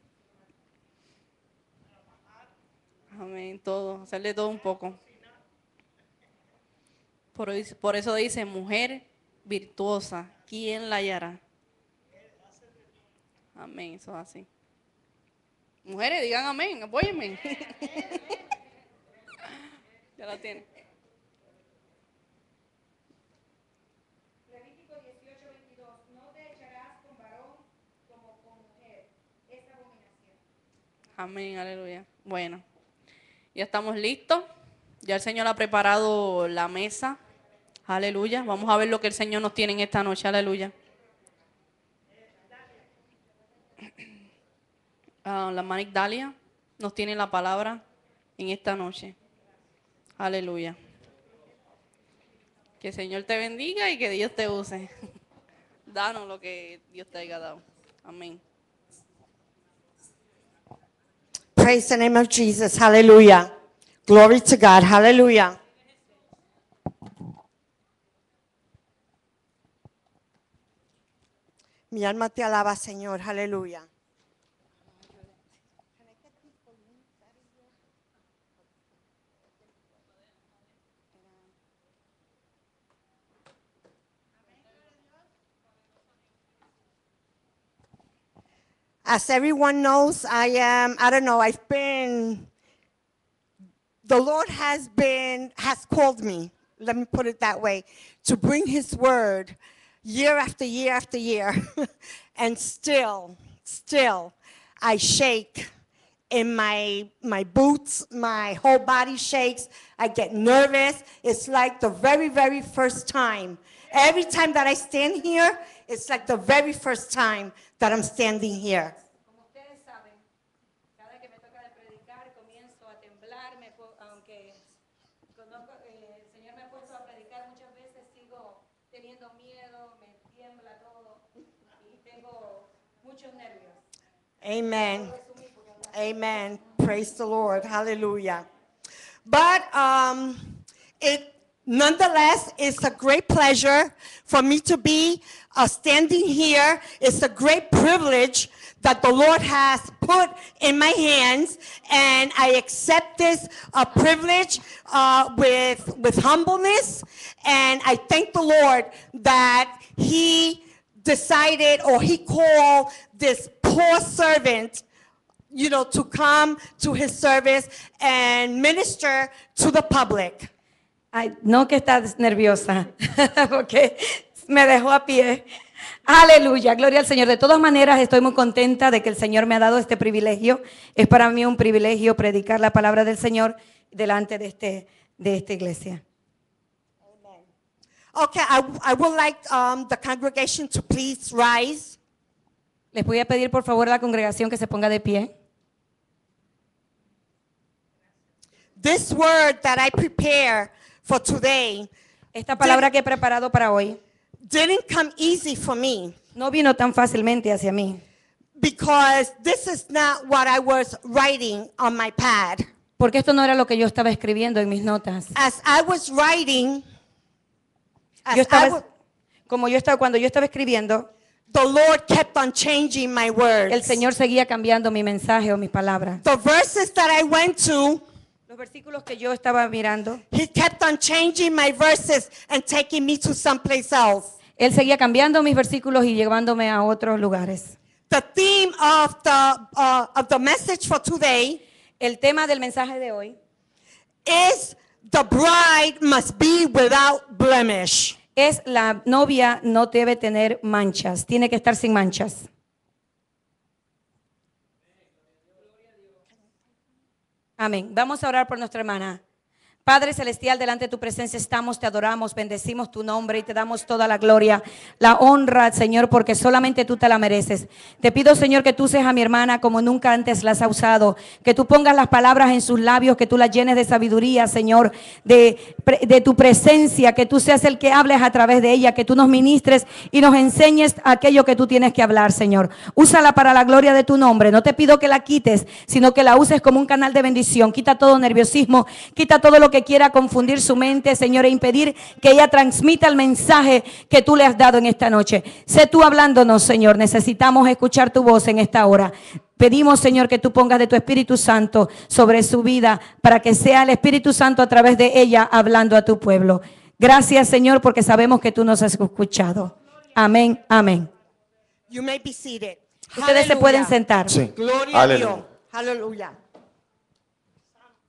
Amén, todo, hacerle todo un poco. Por, por eso dice, mujer virtuosa, ¿quién la hallará? Amén, eso es así. Mujeres, digan amén, apóyenme. la tiene. Levítico dieciocho, veintidós. No te echarás con varón como con mujer. Es abominación. Amén, aleluya. Bueno, ya estamos listos. Ya el Señor ha preparado la mesa. Aleluya. Vamos a ver lo que el Señor nos tiene en esta noche. Aleluya. Ah, la hermana Dalia nos tiene la palabra en esta noche. Aleluya. Que el Señor te bendiga y que Dios te use. Danos lo que Dios te haya dado. Amén. Praise the name of Jesus. Hallelujah. Glory to God. Hallelujah. Mi alma te alaba, Señor. Hallelujah. As everyone knows, I am, I don't know, I've been, the Lord has been, has called me, let me put it that way, to bring his word year after year after year. And still, still, I shake in my, my boots, my whole body shakes, I get nervous. It's like the very, very first time. Every time that I stand here, it's like the very first time that I'm standing here. Como ustedes saben, cada vez que me toca de predicar comienzo a temblar, me po- aunque conozco, eh, el Señor me ha puesto a predicar muchas veces, sigo teniendo miedo, me tiembla todo y tengo muchos nervios. Amen. Amen. Praise the Lord. Hallelujah. But um, it nonetheless, it's a great pleasure for me to be uh, standing here. It's a great privilege that the Lord has put in my hands, and I accept this uh, privilege uh, with, with humbleness, and I thank the Lord that he decided, or he called this poor servant, you know, to come to his service and minister to the public. Ay, no que estás nerviosa, porque me dejó a pie. Aleluya, gloria al Señor. De todas maneras, estoy muy contenta de que el Señor me ha dado este privilegio. Es para mí un privilegio predicar la palabra del Señor delante de, este, de esta iglesia. Okay, I, I would like um, the congregation to please rise. Les voy a pedir por favor a la congregación que se ponga de pie. This word that I prepare for today Esta palabra que he preparado para hoy didn't come easy for me no vino tan fácilmente hacia mí, because this is not what I was writing on my pad. porque esto no era lo que yo estaba escribiendo en mis notas. As I was writing, as Yo I estaba, wa- como yo estaba, cuando yo estaba escribiendo, the Lord kept on changing my words. el Señor seguía cambiando mi mensaje o mis palabras. The verses that I went to, Los versículos que yo estaba mirando, he kept on changing my verses and taking me to someplace else. Él seguía cambiando mis versículos y llevándome a otros lugares. The theme of the, uh, of the message for today El tema del mensaje de hoy is the bride must be without blemish. es: la novia no debe tener manchas, tiene que estar sin manchas. Amén. Vamos a orar por nuestra hermana. Padre celestial, delante de tu presencia estamos, te adoramos, bendecimos tu nombre y te damos toda la gloria, la honra, Señor, porque solamente tú te la mereces. Te pido, Señor, que tú seas a mi hermana como nunca antes las has usado, que tú pongas las palabras en sus labios, que tú las llenes de sabiduría, Señor, de, de tu presencia, que tú seas el que hables a través de ella, que tú nos ministres y nos enseñes aquello que tú tienes que hablar, Señor. Úsala para la gloria de tu nombre. No te pido que la quites, sino que la uses como un canal de bendición. Quita todo nerviosismo, quita todo lo que quiera confundir su mente, Señor, e impedir que ella transmita el mensaje que tú le has dado en esta noche. Sé tú hablándonos, Señor. Necesitamos escuchar tu voz en esta hora. Pedimos, Señor, que tú pongas de tu Espíritu Santo sobre su vida, para que sea el Espíritu Santo a través de ella hablando a tu pueblo. Gracias, Señor, porque sabemos que tú nos has escuchado. Amén, amén. You may be seated. Ustedes se pueden sentar. Sí. Gloria a Aleluya. Dios. Hallelujah.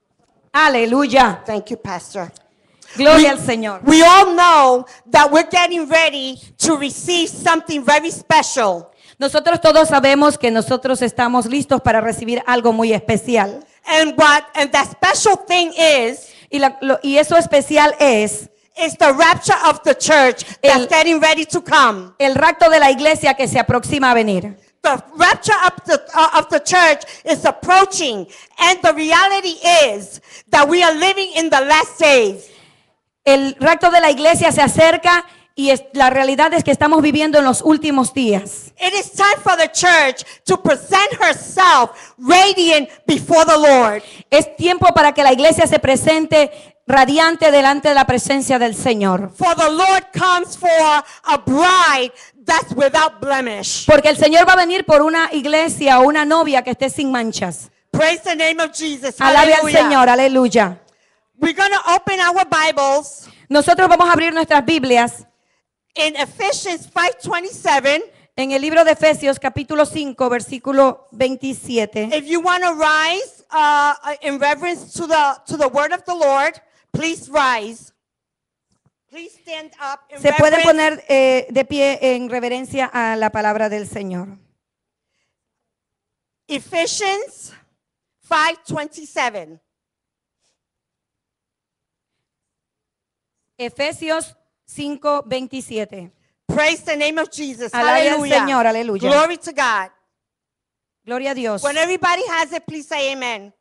Aleluya. Thank you, Pastor. Gloria al Señor. We all know that we're getting ready to receive something very special. Nosotros todos sabemos que nosotros estamos listos para recibir algo muy especial. And what and that special thing is Y, la- lo- y eso especial es is the rapture of the church that's El- getting ready to come. el rapto de la iglesia que se aproxima a venir. The rapture of the, uh, of the church is approaching, and the reality is that we are living in the last days. El rapto de la iglesia se acerca y es- la realidad es que estamos viviendo en los últimos días. It is time for the church to present herself radiant before the Lord. Es tiempo para que la iglesia se presente radiante delante de la presencia del Señor. For the Lord comes for a bride that's without blemish. Porque el Señor va a venir por una iglesia o una novia que esté sin manchas. Praise the name of Jesus. Alabe al Hallelujah. Señor, aleluya. We're going to open our Bibles Nosotros vamos a abrir nuestras Biblias in Ephesians five twenty-seven. en el libro de Efesios capítulo cinco versículo veintisiete. If you want to rise uh, in reverence to the to the word of the Lord, please rise. Please stand up in Se pueden reverence. poner eh, de pie en reverencia a la palabra del Señor. Ephesians five twenty-seven. Efesios cinco veintisiete. Praise the name of Jesus. Alabe al Hallelujah. Señor, aleluya. Glory to God. Gloria a Dios. When everybody has it, please say amen.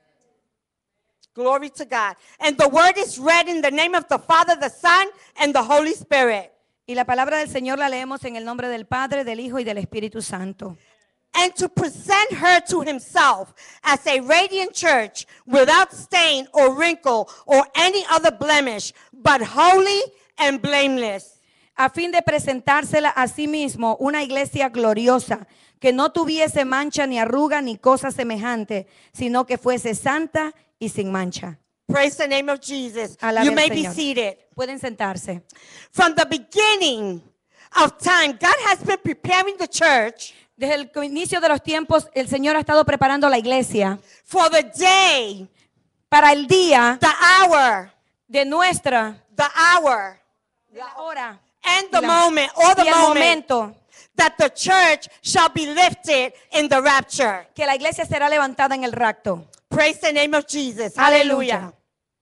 Glory to God. And the word is read in the name of the Father, the Son, and the Holy Spirit. Y la palabra del Señor la leemos en el nombre del Padre, del Hijo y del Espíritu Santo. And to present her to himself as a radiant church without stain or wrinkle or any other blemish, but holy and blameless. A fin de presentársela a sí mismo una iglesia gloriosa, que no tuviese mancha ni arruga ni cosa semejante, sino que fuese santa y sin mancha. Praise the name of Jesus. Alabe You al may be Señor. seated. Pueden sentarse. From the beginning of time, God has been preparing the church Desde el inicio de los tiempos, el Señor ha estado preparando la iglesia for the day, para el día the hour, de nuestra the hour, la hora and y the la- moment, or the y el moment momento that the church shall be lifted in the rapture. que la iglesia será levantada en el rapto. Praise the name of Jesus. Hallelujah. Hallelujah.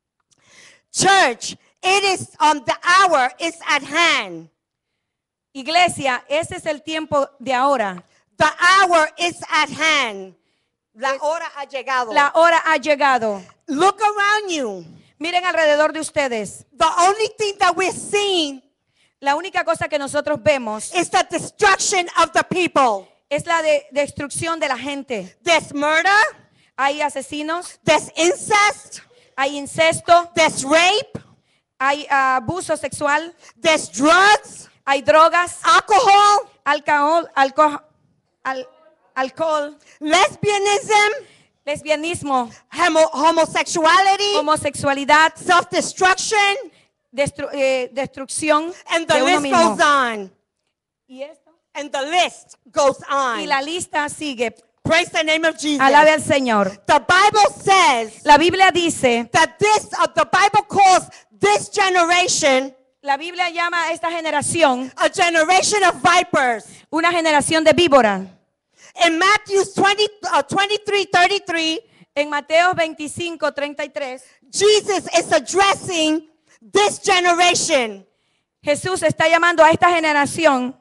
Church, it is um the hour is at hand. Iglesia, ese es el tiempo de ahora. The hour is at hand. La hora ha llegado. La hora ha llegado. Look around you. Miren alrededor de ustedes. The only thing that we're seeing La única cosa que nosotros vemos is the destruction of the people. es la de destrucción de la gente. There's murder, Hay asesinos, there's incest, hay incesto, there's rape, hay ah, abuso sexual, there's drugs, hay drogas, alcohol, alcohol, alcohol, al- alcohol, lesbianism, lesbianismo, homo- homosexuality, homosexualidad, self-destruction, destru- eh, destrucción and the de uno list mismo. goes on. Y, esto, And the list goes y on. la lista sigue. Praise the name of Jesus. Alabe al Señor. The Bible says La Biblia dice, that this, uh, the Bible calls this generation la Biblia llama a esta generación a generation of vipers. una generación de víboras. In Matthew twenty, uh, twenty-three, thirty-three, En Mateo veinticinco, treinta y tres, Jesus is addressing this generation. Jesús está llamando a esta generación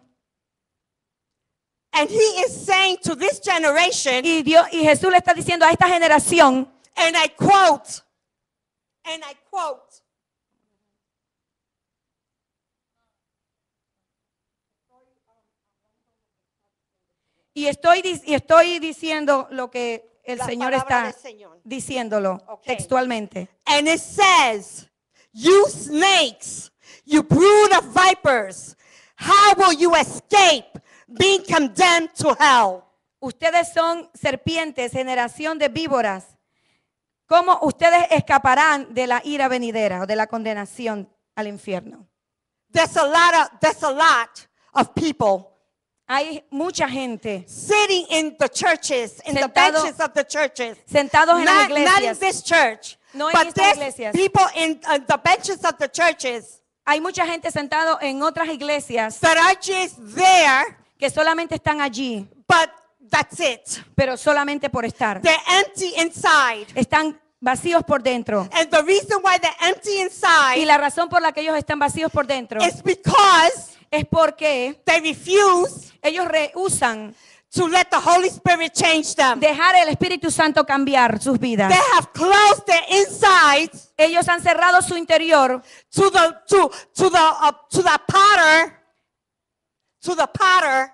And he is saying to this generation, y, Dios, y Jesús le está diciendo a esta generación, and I quote, and I quote, y estoy, di- y estoy diciendo lo que el La Señor palabra está del Señor. diciéndolo Okay. textualmente. and it says, you snakes, you brood of vipers, how will you escape being condemned to hell? Ustedes son serpientes, generación de víboras. ¿Cómo ustedes escaparán de la ira venidera o de la condenación al infierno? There's a lot of, there's a lot of people Hay mucha gente sitting in the churches, in the Sentado- benches of the churches, sentados en las not, not in iglesias, this church, No en but estas there's iglesias. people in uh, the benches of the churches Hay mucha gente sentado en otras iglesias that are just there, que solamente están allí, but that's it. pero solamente por estar. They're empty inside. Están vacíos por dentro. And the reason why they're empty Y inside la razón por la que ellos están vacíos por dentro is because es porque they refuse ellos rehusan to let the Holy Spirit change them. dejar el Espíritu Santo cambiar sus vidas. They have closed their insides Ellos han cerrado su interior to the to to the uh, to the potter, to the potter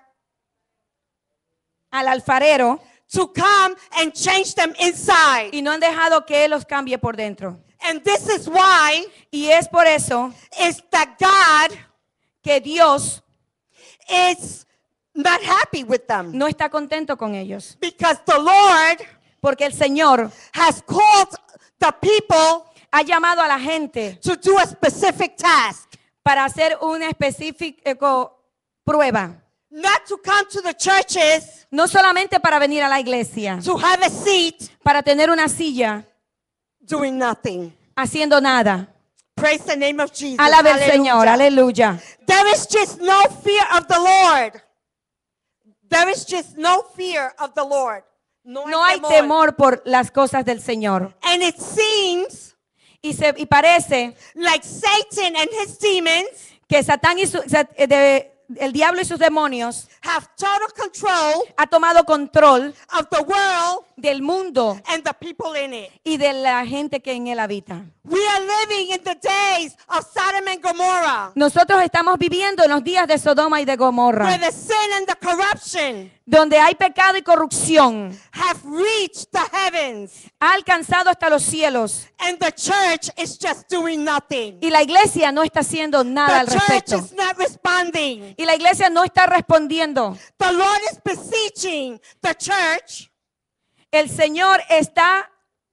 al alfarero to come and change them inside. y no han dejado que Él los cambie por dentro. And this is why Y es por eso is that God que Dios is not happy with them, no está contento con ellos. because the Lord Porque el Señor has called the people ha llamado a la gente to do a specific task, para hacer una específica prueba. not to come to the churches No solamente para venir a la iglesia, to have a seat para tener una silla doing nothing. haciendo nada. Praise the name of Jesus. Alabe al Hallelujah. Señor, aleluya. There is just no fear of the Lord. There is just no fear of the Lord. No, No hay temor por las cosas del Señor. And it seems Y, se, y parece like Satan and his demons que Satán y su, sa- eh, de- el diablo y sus demonios have total control ha tomado control of the world del mundo and the people in it. y de la gente que en él habita. We are living in the days of Sodom and Gomorrah, Nosotros estamos viviendo en los días de Sodoma y de where Gomorra, the sin and the corruption donde hay pecado y corrupción. have reached the heavens, Ha alcanzado hasta los cielos and the church is just doing nothing. y la iglesia no está haciendo nada al The church respecto. is not responding. Y la iglesia no está respondiendo. The Lord is beseeching the church. El Señor está,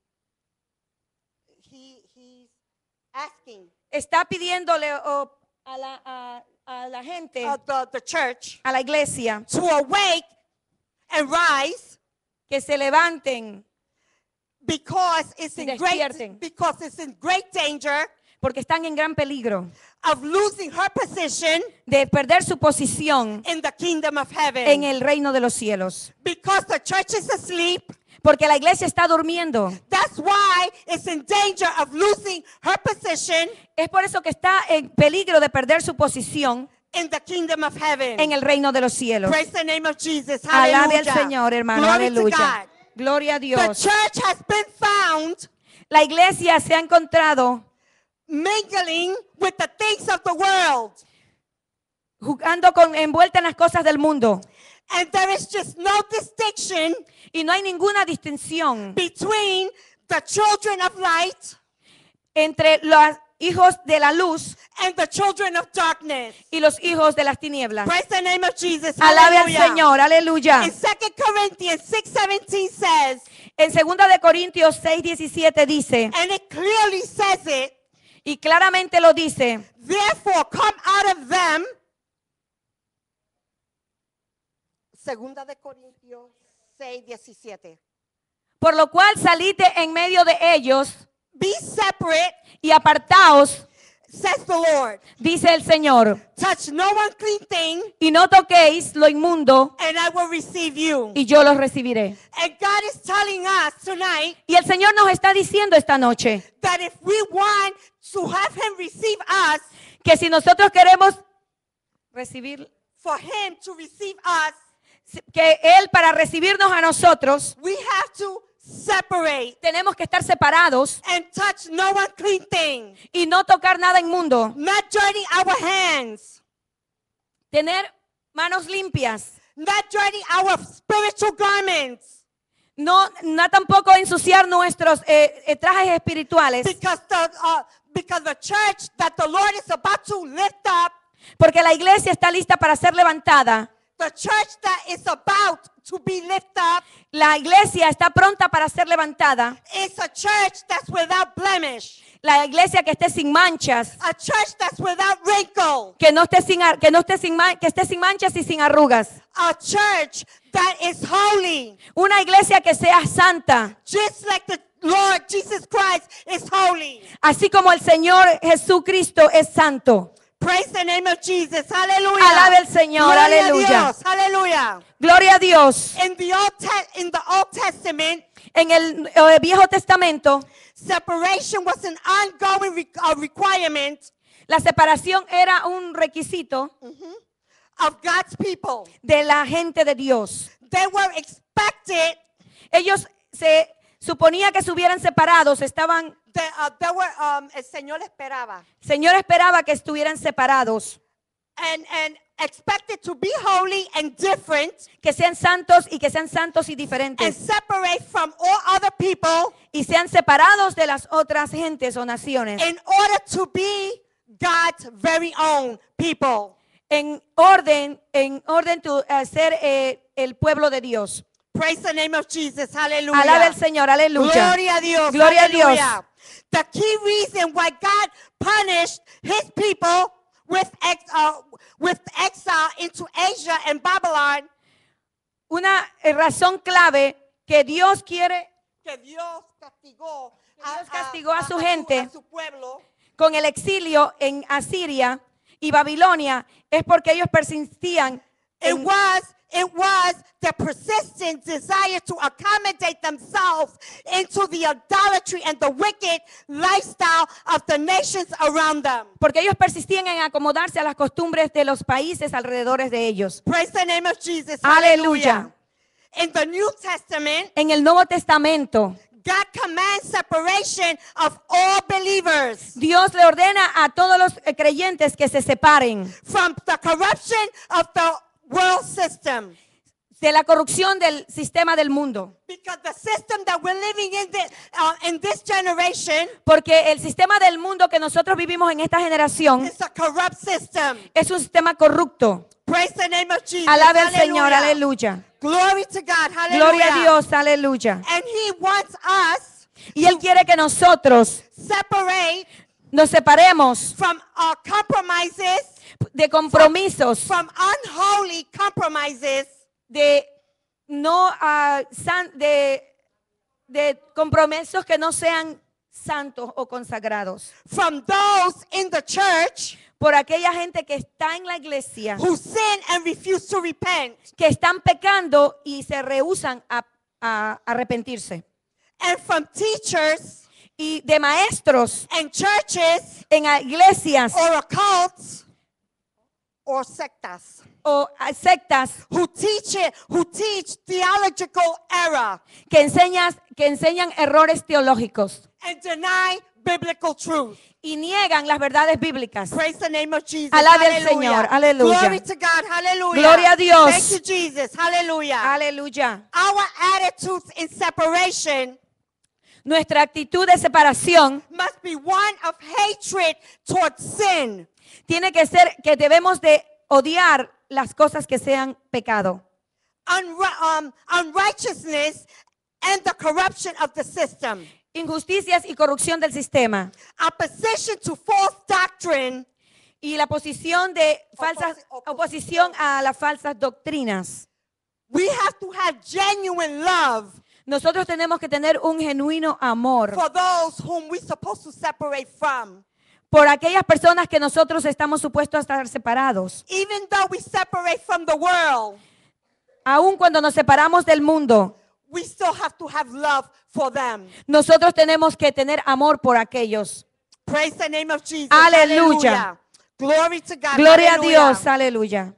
He, he's asking está pidiéndole oh, a, la, a- a la gente, uh, the, the church a la iglesia, to awake and rise, que se levanten because it's Y in great despierten. because it's in great danger porque están en gran peligro of losing her position de perder su posición in the kingdom of heaven. en el reino de los cielos. Because the church is asleep, Porque la iglesia está durmiendo. that's why it's in danger of losing her position Es por eso que está en peligro de perder su posición in the kingdom of heaven. en el reino de los cielos. Praise the name of Jesus. Alabe al Hallelujah. Señor, hermano. Glory to Aleluya. God. Gloria a The Dios. church has been found La iglesia se ha encontrado mingling with the things of the world. jugando con envuelta en las cosas del mundo. And there is just no distinction Y no hay ninguna distinción between the children of light entre los hijos de la luz and the children of darkness. y los hijos de las tinieblas. Praise the name of Jesus. Alabe al Hallelujah. Señor, aleluya. In Second Corinthians six seventeen says, En segunda de Corintios seis diecisiete dice, and it clearly says it, y claramente lo dice, therefore come out of them. Segunda de Corintios seis diecisiete. por lo cual salite en medio de ellos Be separate, y apartaos, says the Lord. dice el Señor, Touch no unclean thing, y no toquéis lo inmundo, and I will receive you. y yo los recibiré. And God is telling us tonight Y el Señor nos está diciendo esta noche that if we want to have Him receive us, que si nosotros queremos recibir, for Him to receive us, que Él para recibirnos a nosotros, we have to separate tenemos que estar separados and touch no unclean thing, y no tocar nada inmundo, not dirty our hands, tener manos limpias, not dirty our spiritual garments, no, no tampoco ensuciar nuestros eh, eh, trajes espirituales, because the uh, because the church that the Lord is about to lift up, porque la iglesia está lista para ser levantada. the church that is about to be lifted up, La iglesia está pronta para ser levantada. is a church that's without blemish, La iglesia que esté sin manchas, a church that's without wrinkle, que no esté sin ar- que no esté sin ma- que esté sin manchas y sin arrugas. a church that is holy, Una iglesia que sea santa, just like the Lord Jesus Christ is holy. Así como el Señor Jesucristo es santo. Praise the name of Jesus. Hallelujah. Alabe al Señor, Gloria aleluya. A Dios. Hallelujah. Gloria a Dios. In the Old Te- in the Old Testament, En el eh, Viejo Testamento, separation was an ongoing re- uh, requirement la separación era un requisito of God's people. de la gente de Dios. They were expected. Ellos se suponía que se hubieran separados, estaban, They, uh, they were, um, el Señor esperaba. el Señor esperaba que estuvieran separados, And, and expected to be holy and different que sean santos y que sean santos y and diferentes separate from all other people y sean separados de las otras gentes o naciones in order to be God's very own people. en orden, en orden de ser eh, el pueblo de Dios. Praise the name of Jesus. Hallelujah. Alabe al Señor, aleluya. Gloria a Dios. Gloria a Dios. Hallelujah. The key reason why God punished his people with, ex, uh, with exile into Asia and Babylon, Una eh, razón clave que Dios quiere que Dios castigó, Dios castigó a su gente. a su pueblo, con el exilio en Asiria y Babilonia es porque ellos persistían it en, was it was the persistent desire to accommodate themselves into the idolatry and the wicked lifestyle of the nations around them. porque ellos persistían en acomodarse a las costumbres de los países alrededor de ellos. Praise the name of Jesus. Aleluya. Hallelujah. In the New Testament, En el Nuevo Testamento, God commands separation of all believers Dios le ordena a todos los eh, creyentes que se separen from the corruption of the world system. de la corrupción del sistema del mundo. Because the system that we're living in, the, uh, in this generation Porque el sistema del mundo que nosotros vivimos en esta generación is a corrupt system. es un sistema corrupto. Praise the name of Jesus. Alabe al Hallelujah. Señor, aleluya. Glory to God. Hallelujah. Gloria a Dios, aleluya. And he wants us Y Él quiere que nosotros separate nos separemos from uh, compromises, de compromisos, from unholy compromises, de no ah, san- de, de compromisos que no sean santos o consagrados, from those in the church por aquella gente que está en la iglesia, who sin and refuse to repent, que están pecando y se rehúsan a, a arrepentirse, and from teachers y de maestros and churches en iglesias or occults or sectas o a sectas who teach it, who teach theological error que enseñan, que enseñan errores teológicos and deny biblical truth. y niegan las verdades bíblicas. Praise the name of Jesus. Alabe al Hallelujah. Señor. Aleluya. Glory to God. Hallelujah. Gloria a Dios. Thank you, Jesus. Hallelujah. Aleluya. Our attitudes in separation Nuestra actitud de separación must be one of hatred towards sin. tiene que ser que debemos de odiar las cosas que sean pecado. Unri- um, unrighteousness and the corruption of the system. Injusticias y corrupción del sistema. Opposition to false doctrine Y la posición de falsas, Oposi- oposición a las falsas doctrinas. we have to have genuine love Nosotros tenemos que tener un genuino amor for those whom we're supposed to separate from. por aquellas personas que nosotros estamos supuestos a estar separados. Even though we separate from the world, Aun cuando nos separamos del mundo, we still have to have love for them. nosotros tenemos que tener amor por aquellos. Praise the name of Jesus. Aleluya. Hallelujah. Glory to God. Gloria a Hallelujah. Dios, aleluya.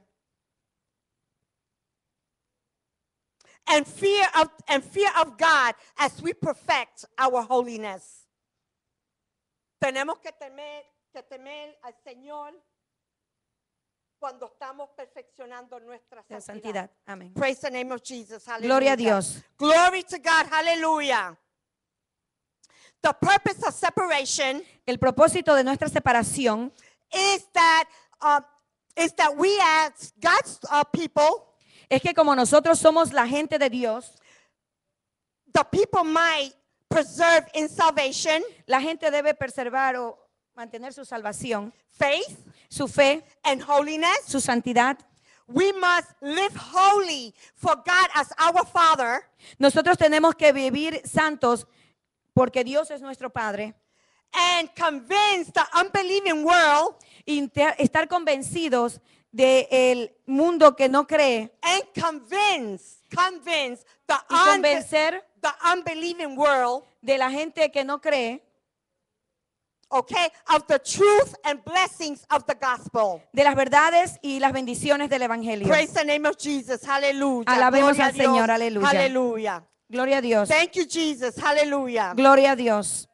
And fear of and fear of God as we perfect our holiness. Tenemos que temer, que temer al Señor cuando estamos perfeccionando nuestra La santidad. santidad. Amén. Praise the name of Jesus. Hallelujah. Gloria a Dios. Glory to God. Hallelujah. The purpose of separation El propósito de nuestra separación is that uh, is that we as God's uh, people, es que como nosotros somos la gente de Dios, the people might preserve in salvation, la gente debe preservar o mantener su salvación, faith, su fe, and holiness. su santidad. We must live holy for God as our Father, Nosotros tenemos que vivir santos porque Dios es nuestro Padre, and convince the unbelieving world inter- estar convencidos del mundo que no cree and convince, convince the, y unbe- convencer the unbelieving world, de la gente que no cree okay, of the truth and blessings of the gospel. de las verdades y las bendiciones del Evangelio. Praise the name of Jesus. Hallelujah. Alabemos Gloria al a Dios. Señor. Aleluya. Hallelujah. Gloria a Dios. Thank you, Jesus. Hallelujah. Gloria a Dios.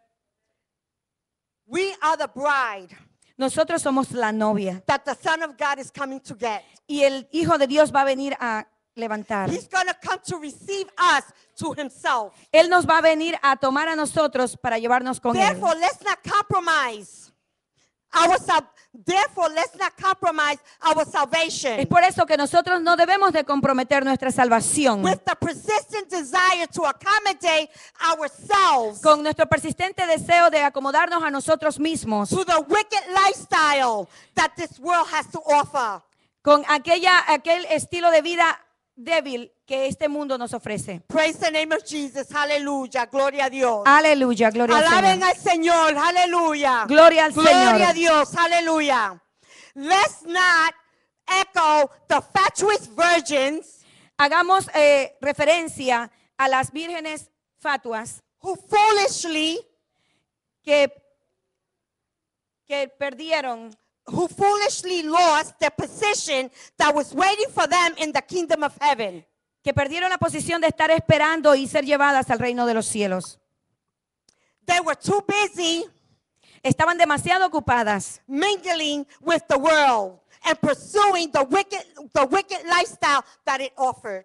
We are the bride Nosotros somos la novia that the Son of God is coming to get. y el Hijo de Dios va a venir a levantar. He's going to come to receive us to himself. Él nos va a venir a tomar a nosotros para llevarnos con Él. Therefore, let's not compromise our sal- Therefore, let's not compromise our salvation Es por eso que nosotros no debemos de comprometer nuestra salvación with the persistent desire to accommodate ourselves con nuestro persistente deseo de acomodarnos a nosotros mismos, to the wicked lifestyle that this world has to offer. con aquella, aquel estilo de vida débil que este mundo nos ofrece. Praise the name of Jesus. Hallelujah. Gloria a Dios. Aleluya, gloria al Alaben Señor. al Señor. Aleluya. Gloria al Gloria Señor. a Dios. Hallelujah. Let's not echo the fatuous virgins Hagamos eh, referencia a las vírgenes fatuas who foolishly, que, que perdieron, who foolishly lost the position that was waiting for them in the kingdom of heaven. que perdieron la posición de estar esperando y ser llevadas al reino de los cielos. They were too busy Estaban demasiado ocupadas mingling with the world and pursuing the wicked, the wicked lifestyle that it offered.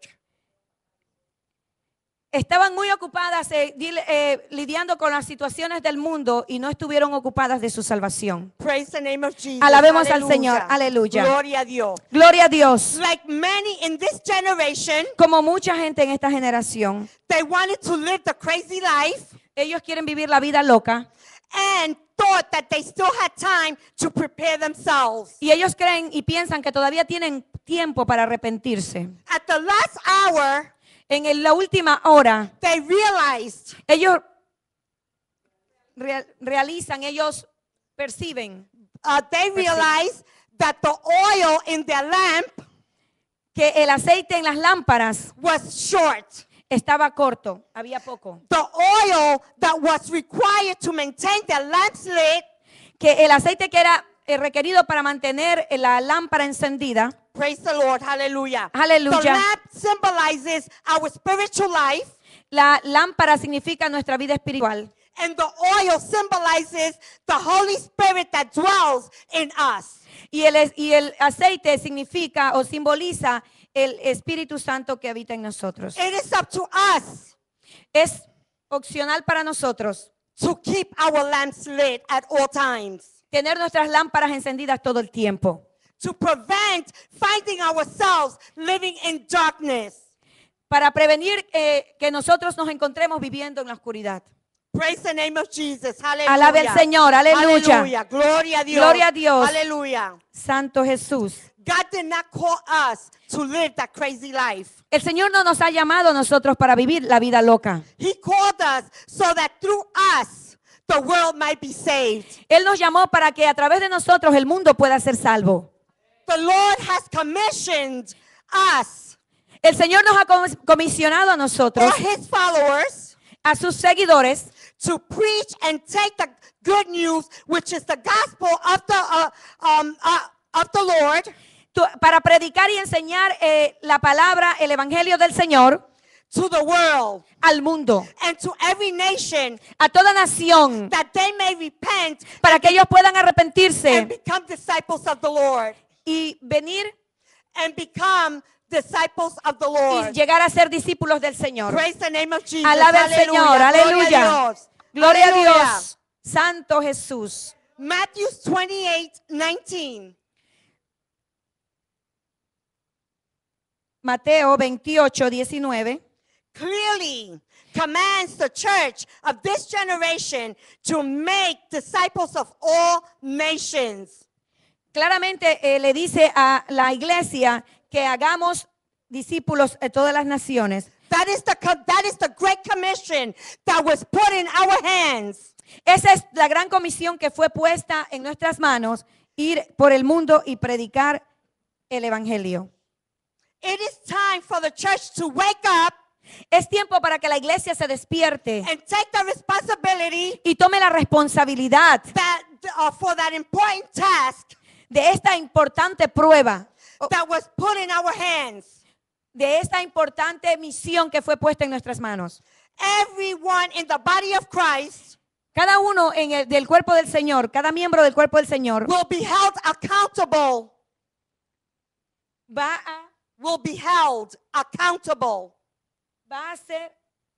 Estaban muy ocupadas eh, dil- eh, lidiando con las situaciones del mundo y no estuvieron ocupadas de su salvación. Praise the name of Jesus. Alabemos al Hallelujah. Señor. Aleluya. Gloria a Dios. Gloria a Dios. Like many in this generation, Como mucha gente en esta generación, they wanted to live the crazy life ellos quieren vivir la vida loca and thought that they still had time to prepare themselves. y ellos creen y piensan que todavía tienen tiempo para arrepentirse. At the last hour, En el- la última hora, they realized ellos real- realizan, ellos perciben uh, they realized that the oil in their lamp que el aceite en las lámparas was short. estaba corto, había poco. The oil that was required to maintain their lamp's lit, Que el aceite que era eh, requerido para mantener eh, la lámpara encendida, praise the Lord, hallelujah. Hallelujah. The lamp symbolizes our spiritual life, la lámpara significa nuestra vida espiritual and the oil symbolizes the Holy Spirit that dwells in us. y el, es- y el aceite significa o simboliza el Espíritu Santo que habita en nosotros. It is up to us Es opcional para nosotros to keep our lamps lit at all times, tener nuestras lámparas encendidas todo el tiempo, to prevent finding ourselves living in darkness. para prevenir eh, que nosotros nos encontremos viviendo en la oscuridad. Praise the name of Jesus. Hallelujah. Alabe al Señor, aleluya. Aleluya. Gloria a Dios. Gloria a Dios. Aleluya. Santo Jesús. God did not call us to live that crazy life. El Señor no nos ha llamado a nosotros para vivir la vida loca. He called us so that through us the world might be saved. Él nos llamó para que a través de nosotros el mundo pueda ser salvo. The Lord has commissioned us, El Señor nos ha comis- comisionado a nosotros, or his followers, a sus seguidores, to preach and take the good news, which is the gospel of the uh, um, uh, of the Lord, tu- para predicar y enseñar eh, la palabra, el evangelio del Señor to the world al mundo, and to every nation, a toda nación, that they may repent para que ellos puedan and arrepentirse become disciples of the Lord, y venir and become disciples of the y Lord. llegar a ser discípulos del Señor. Praise the name of Jesus. Alabe al Hallelujah. Señor, Gloria a aleluya. Dios. Gloria a Aleluya. Dios, Santo Jesús. Matthew twenty-eight nineteen. Mateo veintiocho, diecinueve. Clearly commands the church of this generation to make disciples of all nations. Claramente eh, le dice a la iglesia que hagamos discípulos de todas las naciones, That is the co- that is the great commission that was put in our hands. Esa es la gran comisión que fue puesta en nuestras manos, ir por el mundo y predicar el evangelio. It is time for the church to wake up Es tiempo para que la iglesia se despierte and take the responsibility y tome la responsabilidad that uh, for that important task de esta importante prueba, that was put in our hands. de esta importante misión que fue puesta en nuestras manos. Everyone in the body of Christ Cada uno en el, del cuerpo del Señor, cada miembro del cuerpo del Señor will be held accountable. va a, Will be held accountable. va a ser,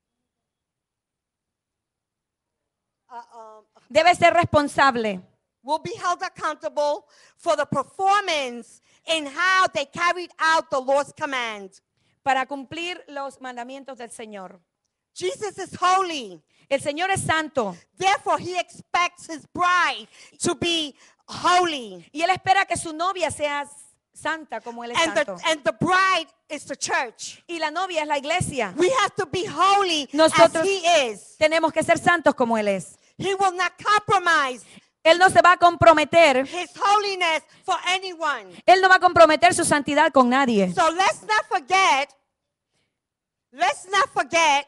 Uh, um, debe ser responsable will be held accountable for the performance in how they carried out the Lord's command. para cumplir los mandamientos del Señor. Jesus is holy. El Señor es santo Therefore, he expects his bride to be holy. y Él espera que su novia sea santa como Él es And santo. the, and the bride is the church. Y la novia es la iglesia. We have to be holy Nosotros as he is. tenemos que ser santos como Él es. He will not compromise Él no se va a comprometer. his holiness for anyone. Él no va a comprometer su santidad con nadie. So let's not forget, let's not forget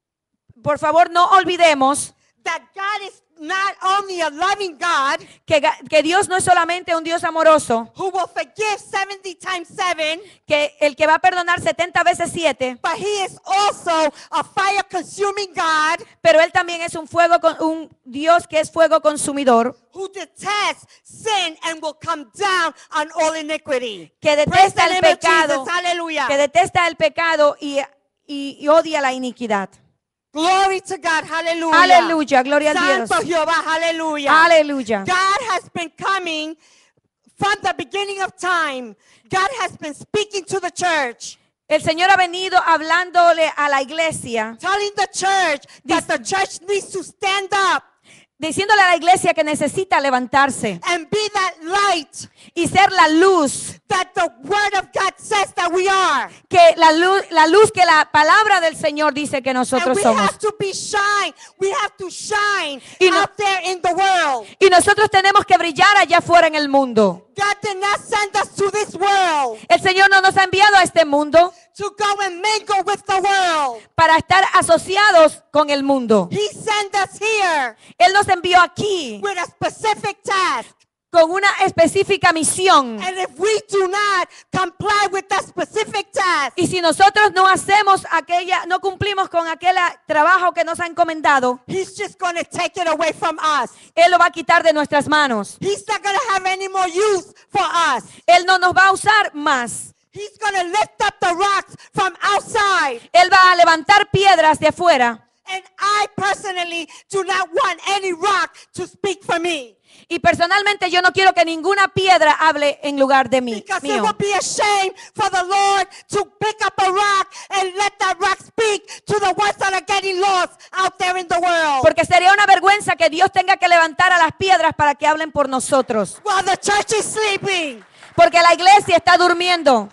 Por favor, no olvidemos that God is not only a loving God que, ga- que Dios no es solamente un Dios amoroso, who will forgive seventy times seven, que el que va a perdonar setenta veces siete, but he is also a fire consuming God pero Él también es un fuego, con- un Dios que es fuego consumidor, who detests sin and will come down on all iniquity. que Praise the detesta el name of pecado, Jesus. Hallelujah. que detesta el pecado y, y- y odia la iniquidad. Glory to God. Hallelujah. Aleluya, gloria a Dios. Santo Jehová. Hallelujah. Aleluya. God has been coming from the beginning of time. God has been speaking to the church, El Señor ha venido hablándole a la iglesia, telling the church that the church needs to stand up diciéndole a la iglesia que necesita levantarse and be that light y ser la luz, that the word of God says that we are. que la luz, la luz que la palabra del Señor dice que And nosotros we somos. have to be shine. We have to shine Y no- out there in the world. Y nosotros tenemos que brillar allá afuera en el mundo. God did not send us to this world El Señor no nos ha enviado a este mundo to go and mingle with the world. para estar asociados con el mundo. He sent us here Él nos envió aquí with a specific task. con una específica misión. And if we do not comply with that specific task, Y si nosotros no hacemos aquella, no cumplimos con aquel trabajo que nos ha encomendado, he's just going to take it away from us. Él lo va a quitar de nuestras manos. He's not going to have any more use for us. Él no nos va a usar más. He's going to lift up the rocks from outside. Él va a levantar piedras de afuera. And I personally do not want any rock to speak for me. Y personalmente yo no quiero que ninguna piedra hable en lugar de mí. Because it mío. would be a shame for the Lord to pick up a rock and let that rock speak to the ones that are getting lost out there in the world. Porque sería una vergüenza que Dios tenga que levantar a las piedras para que hablen por nosotros. While the church is sleeping. Porque la iglesia está durmiendo.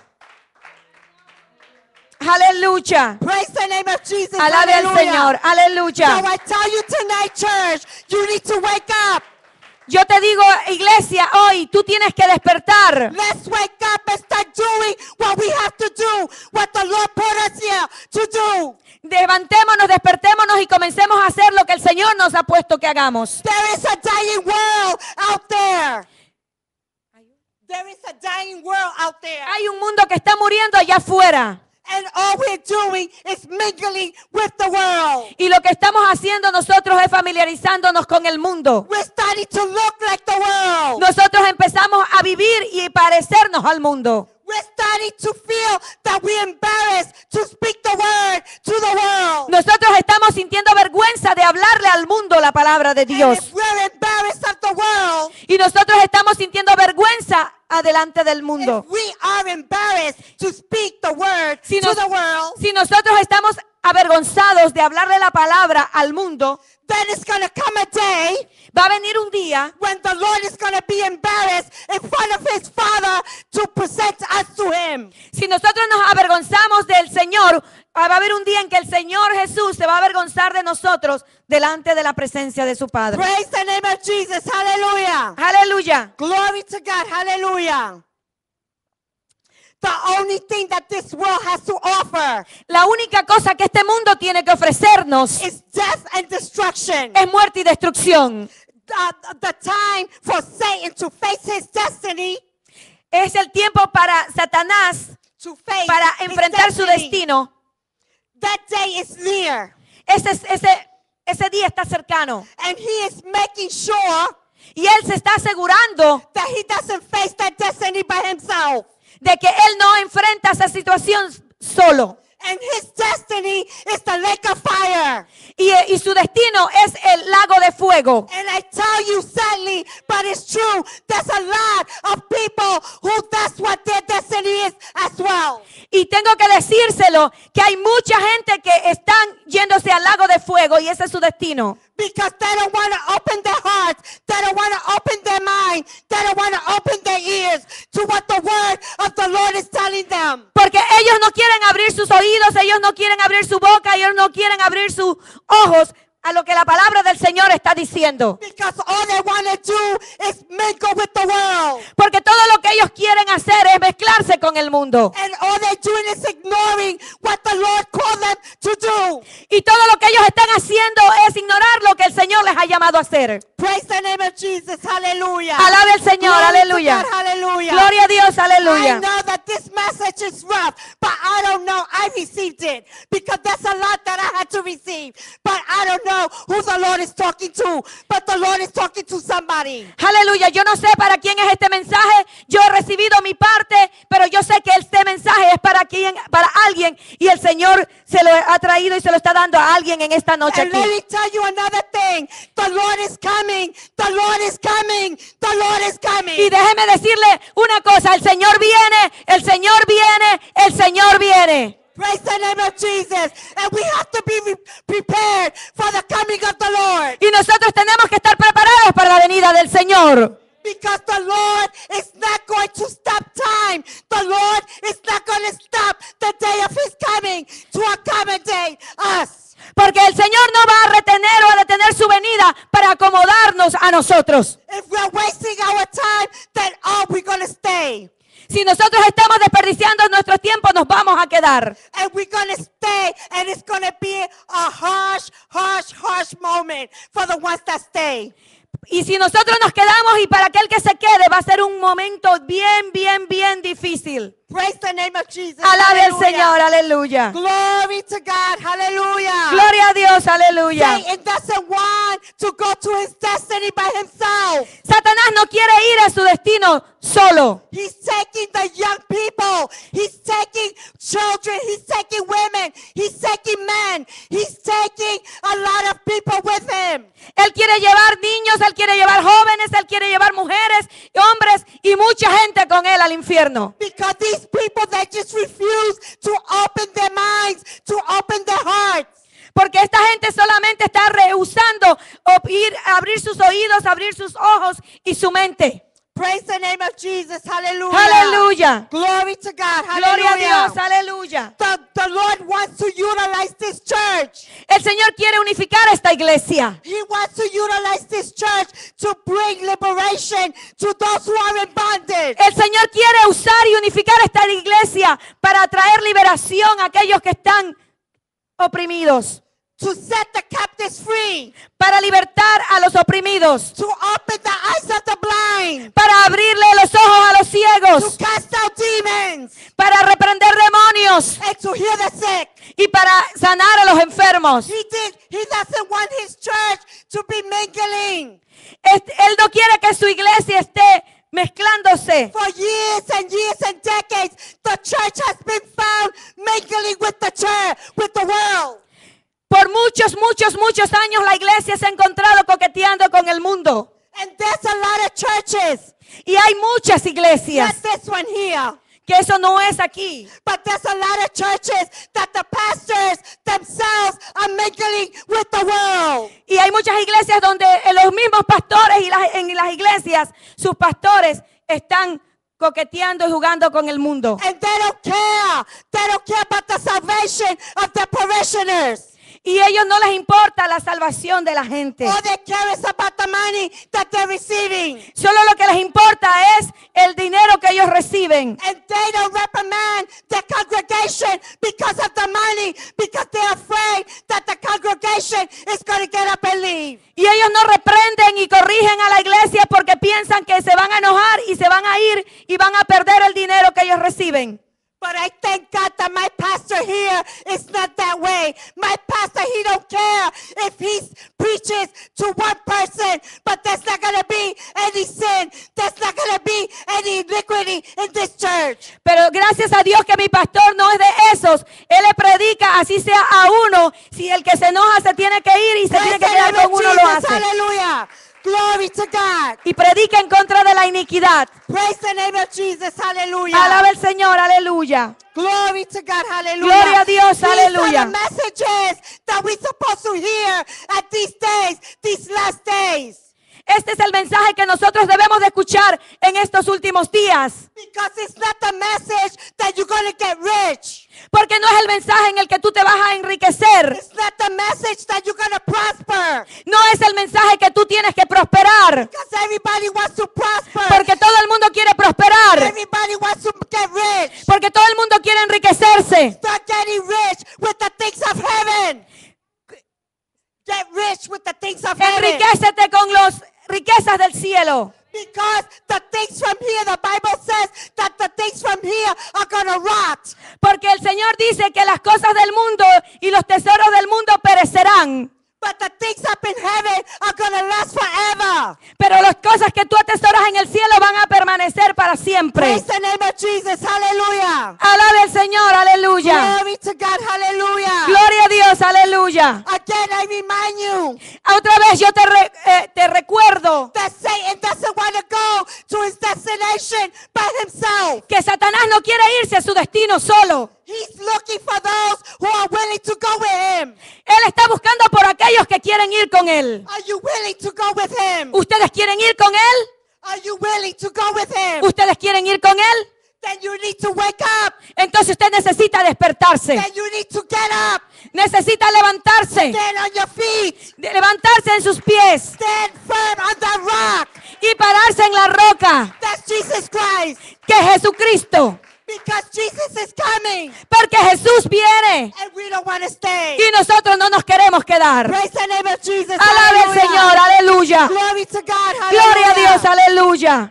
Aleluya. Praise the name of Jesus. Alabe al Hallelujah. Señor. So Aleluya. I tell you tonight, church, you need to wake up. Yo te digo, iglesia, hoy tú tienes que despertar. Let's wake up and start doing what we have to do, what the Lord put us here to do. Levantémonos, despertémonos y comencemos a hacer lo que el Señor nos ha puesto que hagamos. There is a dying world out there. There is a dying world out there. Hay un mundo que está muriendo allá afuera. And all we're doing is mingling with the world. Y lo que estamos haciendo nosotros es familiarizándonos con el mundo. We're starting to look like the world. Nosotros empezamos a vivir y parecernos al mundo. We're starting to feel that we're embarrassed to speak the word to the world. Nosotros estamos sintiendo vergüenza de hablarle al mundo la palabra de And Dios. if we're embarrassed of the world, Y nosotros estamos sintiendo vergüenza adelante del mundo. If we are embarrassed to speak the word Si, to nos- the world, si nosotros estamos avergonzados de hablarle la palabra al mundo, then it's going to come a day va a venir un día when the Lord is going to be embarrassed in front of his Father to present us to him. si nosotros nos avergonzamos del Señor, va a haber un día en que el Señor Jesús se va a avergonzar de nosotros delante de la presencia de su Padre. Praise the name of Jesus. Hallelujah. Aleluya. Glory to God. Hallelujah. The only thing that this world has to offer La única cosa que este mundo tiene que ofrecernos is death and destruction. es muerte y destrucción. The, the time for Satan to face his destiny, Es el tiempo para Satanás to face para his enfrentar su destiny. destino. That day is near. Ese, ese, ese día está cercano. And he is making sure Y Él se está asegurando that he doesn't face that destiny by himself. de que Él no enfrenta esa situación solo. And his destiny is the lake of fire. Y, y su destino es el lago de fuego. And I tell you sadly, but it's true, there's a lot of people who that's what their destiny is as well. Y tengo que decírselo que hay mucha gente que están yéndose al lago de fuego y ese es su destino. Because they don't want to open their hearts, they don't want to open their mind, they don't want to open their ears to what the word of the Lord is telling them. Porque ellos no quieren abrir sus oídos, ellos no quieren abrir su boca, ellos no quieren abrir sus ojos a lo que la palabra del Señor está diciendo. Because all they want to do is mingle with the world. Porque todo lo que ellos quieren hacer es mezclarse con el mundo. And all they're doing is ignoring what the Lord called them to do. Y todo lo que ellos están haciendo es ignorar lo que el Señor les ha llamado a hacer. Praise the name of Jesus. Hallelujah. Alabe al Señor, Glory to aleluya. God, hallelujah. Gloria a Dios, I aleluya. know that this message is rough, but I don't know. I received it because that's a lot that I had to receive. But I don't know who the Lord is talking to, but the Lord is talking to somebody. Aleluya, yo no sé para quién es este mensaje, yo he recibido mi parte, pero yo sé que este mensaje es para quien, para alguien y el Señor se lo ha traído y se lo está dando a alguien en esta noche And let aquí. me tell you another thing. The Lord is coming. The Lord is coming. The Lord is coming. Y déjeme decirle una cosa, el Señor viene, el Señor viene, el Señor viene. Praise the name of Jesus. And we have to be re- prepared for the coming of the Lord. Y nosotros tenemos que estar preparados para la venida del Señor. Because the Lord is not going to stop time. The Lord is not going to stop the day of his coming to accommodate us. Porque el Señor no va a retener o a detener su venida para acomodarnos a nosotros. If we're wasting our time, then are we going to stay? Si nosotros estamos desperdiciando nuestro tiempo, nos vamos a quedar. And we're going to stay, and it's going to be a harsh, harsh, harsh moment for the ones that stay. Y si nosotros nos quedamos y para aquel que se quede va a ser un momento bien, bien, bien difícil. Praise the name of Jesus. Alabe al Hallelujah. Señor, aleluya. Glory to God. Hallelujah. Gloria a Dios, aleluya. Satan doesn't want to go to his destiny by himself. Satanás no quiere ir a su destino solo. He's taking the young people. He's taking children. He's taking women. He's taking men. He's taking a lot of people with him. Él quiere llevar niños, él quiere llevar jóvenes, él quiere llevar mujeres, hombres y mucha gente con él al infierno. Because these people that just refuse to open their minds, to open their hearts. Porque esta gente solamente está rehusando o ir, abrir sus oídos, abrir sus ojos y su mente. Praise the name of Jesus. Hallelujah. Aleluya. Glory to God. Gloria a Hallelujah. Dios, aleluya. The, the Lord wants to utilize this church. El Señor quiere unificar esta iglesia. He wants to utilize this church to bring liberation to those who are in bondage. El Señor quiere usar y unificar esta iglesia para traer liberación a aquellos que están oprimidos. To set the captives free. Para libertar a los oprimidos. To open the eyes of the blind. Para abrirle los ojos a los To ciegos. cast out demons. Para reprender demonios. And to heal the sick. Y para sanar a los enfermos. He did. He doesn't want his church to be mingling. Este- Él no quiere que su iglesia esté mezclándose. For years and years and decades, the church has been found mingling with the church, with the world. Por muchos, muchos, muchos años la iglesia se ha encontrado coqueteando con el mundo. And there's a lot of churches Y hay muchas iglesias Not this one here. que eso no es aquí. But there's a lot of churches that the pastors themselves are mingling with the world. Y hay muchas iglesias donde eh, los mismos pastores y las, en las iglesias, sus pastores están coqueteando y jugando con el mundo. And they don't care. They don't care about the salvation of their parishioners. Y a ellos no les importa la salvación de la gente. All they care is about the money that they're receiving. Solo lo que les importa es el dinero que ellos reciben. And they don't reprimand the congregation because of the money, because they're afraid that the congregation is going to get up and leave. Y ellos no reprenden y corrigen a la iglesia porque piensan que se van a enojar y se van a ir y van a perder el dinero que ellos reciben. But I thank God that my pastor here is not that way. My pastor, he don't care if he preaches to one person, but there's not going to be any sin. There's not going to be any iniquity in this church. Pero gracias a Dios que mi pastor no es de esos. Él le predica, así sea a uno. Si el que se enoja se tiene que ir y se tiene Praise que the quedar name con of uno, lo Jesus. hace. Hallelujah. Glory to God. Y predica en contra de la iniquidad. Praise the name of Jesus. Hallelujah. Alaba al Señor, aleluya. Glory to God. Hallelujah. Gloria a Dios, These aleluya. are the messages that we're supposed to hear at these days, these last days. Este es el mensaje que nosotros debemos de escuchar en estos últimos días. Because it's not the message that you're going to get rich. Porque no es el mensaje en el que tú te vas a enriquecer. It's not the message that you're going to prosper. No es el mensaje que tú tienes que prosperar. Because everybody wants to prosper. Porque todo el mundo quiere prosperar. Everybody wants to get rich. Porque todo el mundo quiere enriquecerse. Start getting rich with the things of heaven. Get rich with the things of heaven. Enriquécete con las riquezas del cielo. Because the things from here, the Bible says that the things from here are going to rot. Porque el Señor dice que las cosas del mundo y los tesoros del mundo perecerán. But the things up in heaven are going to last forever. Pero las cosas que tú atesoras en el cielo van a permanecer para siempre. Praise the name of Jesus. Hallelujah. Alabe al Señor, aleluya. Glory to God. Hallelujah. Gloria a Dios, aleluya. Again, I remind you Otra vez yo te, re- eh, te recuerdo that Satan doesn't want to go to his destination by himself. que Satanás no quiere irse a su destino solo. He's looking for those who are willing to go with him. Él está buscando por aquellos que quieren ir con él. Are you willing to go with him? ¿Ustedes quieren ir con él? Are you willing to go with him? ¿Ustedes quieren ir con él? Then you need to wake up. Entonces usted necesita despertarse. Then you need to get up. Necesita levantarse. Stand on your feet. De levantarse en sus pies Stand firm on the rock. y pararse en la roca. That's Jesus Christ. Que es Jesucristo. Because Jesus is coming. Porque Jesús viene And we don't want to stay. y nosotros no nos queremos quedar. Praise the name of Jesus. Alabe al Hallelujah. Señor, aleluya. Glory to God. Hallelujah. Gloria a Dios, aleluya.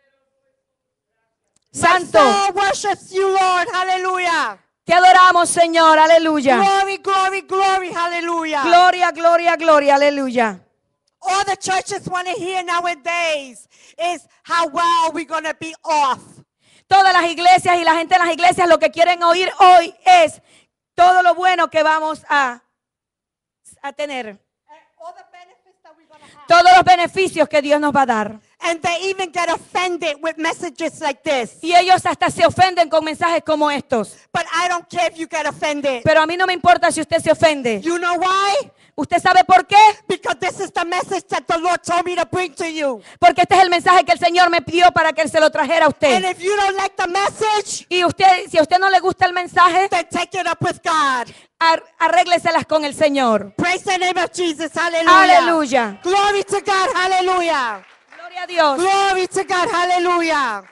My Santo, soul worships you, Lord. Hallelujah. te adoramos, Señor, aleluya. Glory, glory, glory. Hallelujah. Gloria, gloria, gloria, aleluya. All the churches want to hear nowadays is how well we're going to be off. Todas las iglesias y la gente de las iglesias lo que quieren oír hoy es todo lo bueno que vamos a, a tener. All the benefits that we're going to have. Todos los beneficios que Dios nos va a dar. And they even get offended with messages like this. Y ellos hasta se ofenden con mensajes como estos. But I don't care if you get offended. Pero a mí no me importa si usted se ofende. You know why? ¿Usted sabe por qué? Because this is the message that the Lord told me to bring to you. Porque este es el mensaje que el Señor me pidió para que Él se lo trajera a And usted. if you don't like the message, Y usted, si a usted no le gusta el mensaje, then take it up with God. ar- arrégleselas con el Señor. Praise the name of Jesus. Hallelujah. Aleluya. Glory to God. Hallelujah. Gloria a Dios. Glory to God. Hallelujah.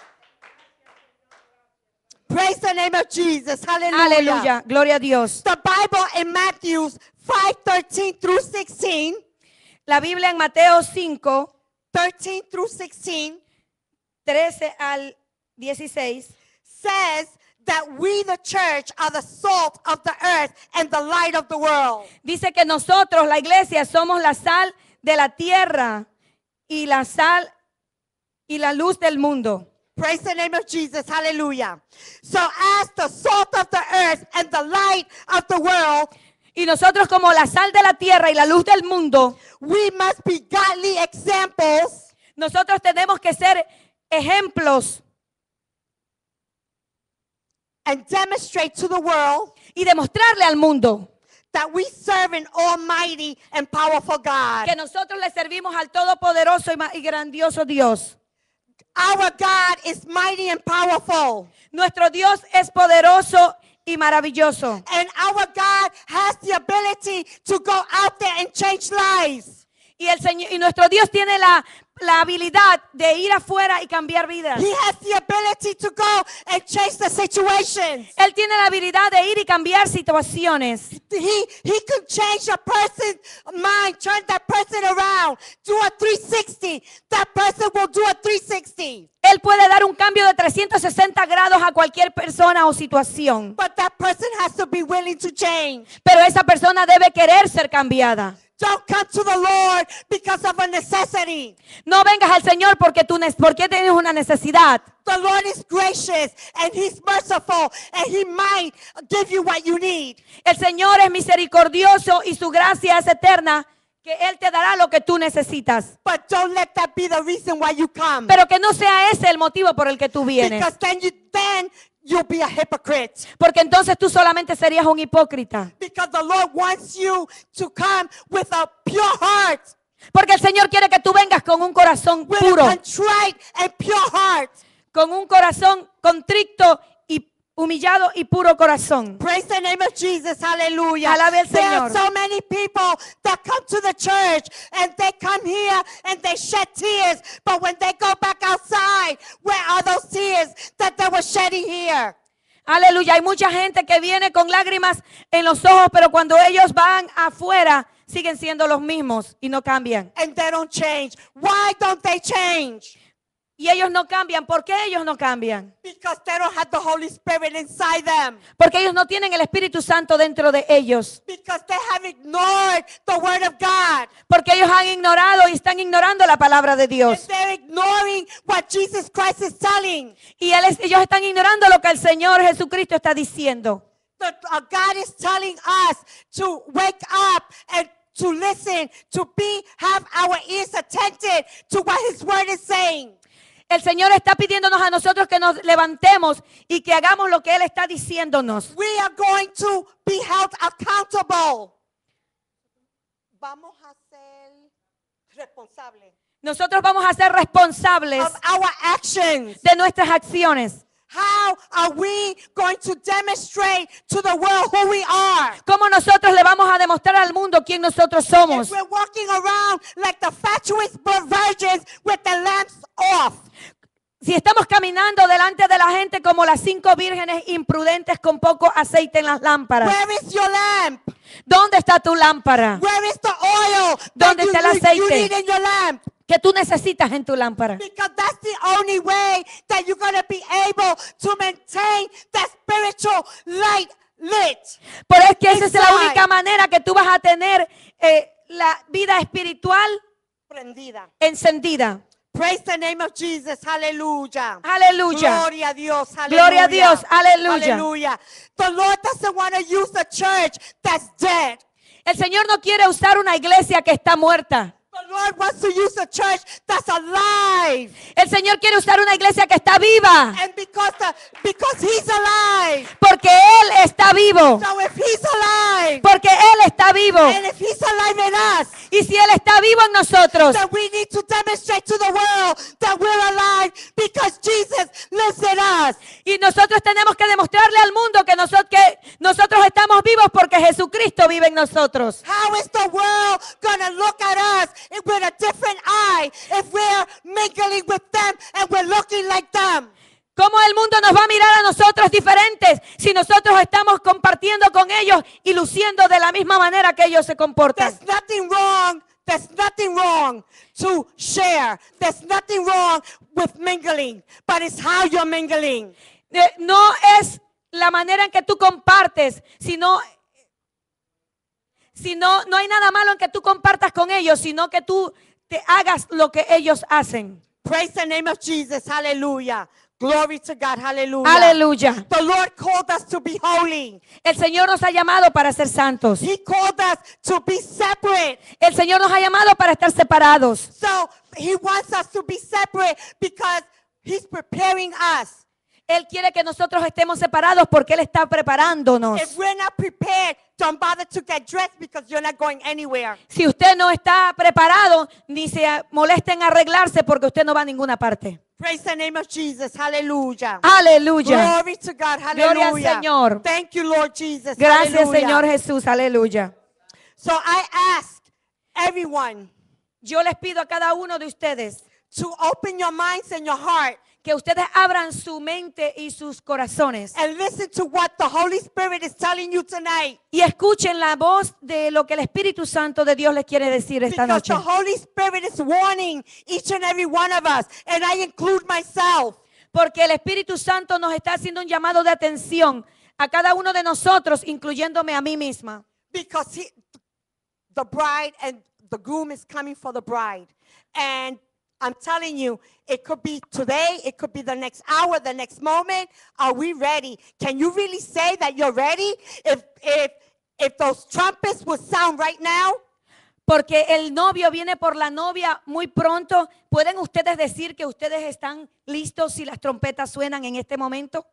Praise the name of Jesus. Hallelujah. Aleluya. Gloria a Dios. The Bible in Matthew five thirteen through sixteen, La Biblia en Mateo cinco, thirteen through sixteen trece al dieciséis, says that we, the church, are the salt of the earth and the light of the world. dice que nosotros, la iglesia, somos la sal de la tierra y la sal y la luz del mundo. Praise the name of Jesus. Hallelujah. So as the salt of the earth and the light of the world, Y nosotros como la sal de la tierra y la luz del mundo, we must be godly examples nosotros tenemos que ser ejemplos and demonstrate to the world y demostrarle al mundo that we serve an almighty and powerful God. que nosotros le servimos al todopoderoso y, ma- y grandioso Dios. Our God is mighty and powerful. Nuestro Dios es poderoso y maravilloso. And our God has the ability to go out there and change lives. Y, el Señor, y nuestro Dios tiene la, la habilidad de ir afuera y cambiar vidas. He has the ability to go and change the situations. Él tiene la habilidad de ir y cambiar situaciones. He, he could change a person's mind, turn that person around, do a three sixty. That person will do a three sixty. Él puede dar un cambio de trescientos sesenta grados a cualquier persona o situación. But that person has to be willing to change. Pero esa persona debe querer ser cambiada. Don't come to the Lord because of a necessity. No vengas al Señor porque tú ne- porque tienes una necesidad. The Lord is gracious and He's merciful and He might give you what you need. El Señor es misericordioso y su gracia es eterna, que Él te dará lo que tú necesitas. But don't let that be the reason why you come. Pero que no sea ese el motivo por el que tú vienes. Because then you then you'll be a hypocrite. Porque entonces tú solamente serías un hipócrita. Because the Lord wants you to come with a pure heart, Porque el Señor quiere que tú vengas con un corazón with puro, a contrite and pure heart. con un corazón contrito y humillado y puro corazón. Praise the name of Jesus. Hallelujah. Alabe al There are Señor. so many people that come to the church and they come here and they shed tears. But when they go back outside, where are those tears that they were shedding here? Aleluya. Hay mucha gente que viene con lágrimas en los ojos, pero cuando ellos van afuera siguen siendo los mismos y no cambian. And they don't change. Why don't they change? Y ellos no cambian. ¿Por qué ellos no cambian? Because they don't have the Holy Spirit inside them. Porque ellos no tienen el Espíritu Santo dentro de ellos. Because they have ignored the Word of God. Porque ellos han ignorado y están ignorando la palabra de And Dios. they're ignoring what Jesus Christ is telling. Y él es- ellos están ignorando lo que el Señor Jesucristo está diciendo. That uh, God is telling us to wake up and to listen, to be, have our ears attentive to what His Word is saying. El Señor está pidiéndonos a nosotros que nos levantemos y que hagamos lo que Él está diciéndonos. We are going to be held accountable. Vamos a ser responsables Nosotros vamos a ser responsables of our actions. de nuestras acciones. How are we going to demonstrate to the world who we are? ¿Cómo nosotros le vamos a demostrar al mundo quién nosotros somos? If we're walking around like the fatuous virgins with the lamps off. Si estamos caminando delante de la gente como las cinco vírgenes imprudentes con poco aceite en las lámparas. Where is your lamp? ¿Dónde está tu lámpara? Where is the oil ¿Dónde that you, está el you- you aceite? need in your lamp? Que tú necesitas en tu lámpara. Because that's the only way that you're going to be able to maintain that spiritual light lit. Por es que esa es la Inside. única manera que tú vas a tener eh, la vida espiritual Prendida. encendida. Praise the name of Jesus. Hallelujah. Aleluya. Gloria a Dios. Hallelujah. Gloria a Dios. Aleluya. Hallelujah. The Lord doesn't want to use a church that's dead. El Señor no quiere usar una iglesia que está muerta. The Lord wants to use a church that's alive. El Señor quiere usar una iglesia que está viva. And because the, because He's alive. Porque Él está vivo. So if He's alive, Porque Él está vivo. and if He's alive in us, Y si Él está vivo en nosotros, then we need to demonstrate to the world that we're alive because Jesus lives in us. y nosotros tenemos que demostrarle al mundo que nosotros, que nosotros estamos vivos porque Jesucristo vive en nosotros. How is the world going to look at us with a different eye if we're mingling with them and we're looking like them? ¿Cómo el mundo nos va a mirar a nosotros diferentes si nosotros estamos compartiendo con ellos y luciendo de la misma manera que ellos se comportan? There's nothing wrong. There's nothing wrong to share. There's nothing wrong with mingling, but it's how you're mingling. Eh, No es la manera en que tú compartes, sino, sino no hay nada malo en que tú compartas con ellos, sino que tú te hagas lo que ellos hacen. Praise the name of Jesus. Hallelujah. Glory to God. Hallelujah. Aleluya. The Lord called us to be holy. El Señor nos ha llamado para ser santos. He called us to be separate. El Señor nos ha llamado para estar separados. So He wants us to be separate because He's preparing us. Él quiere que nosotros estemos separados porque Él está preparándonos. If we're not prepared, don't bother to get dressed because you're not going anywhere. Si usted no está preparado, ni se moleste en arreglarse porque usted no va a ninguna parte. Praise the name of Jesus. Hallelujah. Aleluya. Glory to God. Gloria al Hallelujah. Señor. Thank you, Lord Jesus. Gracias, Hallelujah. Señor Jesús. Aleluya. So I ask everyone Yo les pido a cada uno de ustedes to open your minds and your heart que ustedes abran su mente y sus corazones and listen to what the Holy Spirit is telling you tonight. y escuchen la voz de lo que el Espíritu Santo de Dios les quiere decir esta Because noche. the Holy Spirit is warning each and every one of us, and I include myself. Porque el Espíritu Santo nos está haciendo un llamado de atención a cada uno de nosotros, incluyéndome a mí misma. Because he, the bride and the groom is coming for the bride. And I'm telling you, it could be today, it could be the next hour, the next moment. Are we ready? Can you really say that you're ready? If if if those trumpets would sound right now, Porque el novio viene por la novia muy pronto. ¿Pueden ustedes decir que ustedes están listos si las trompetas suenan en este momento?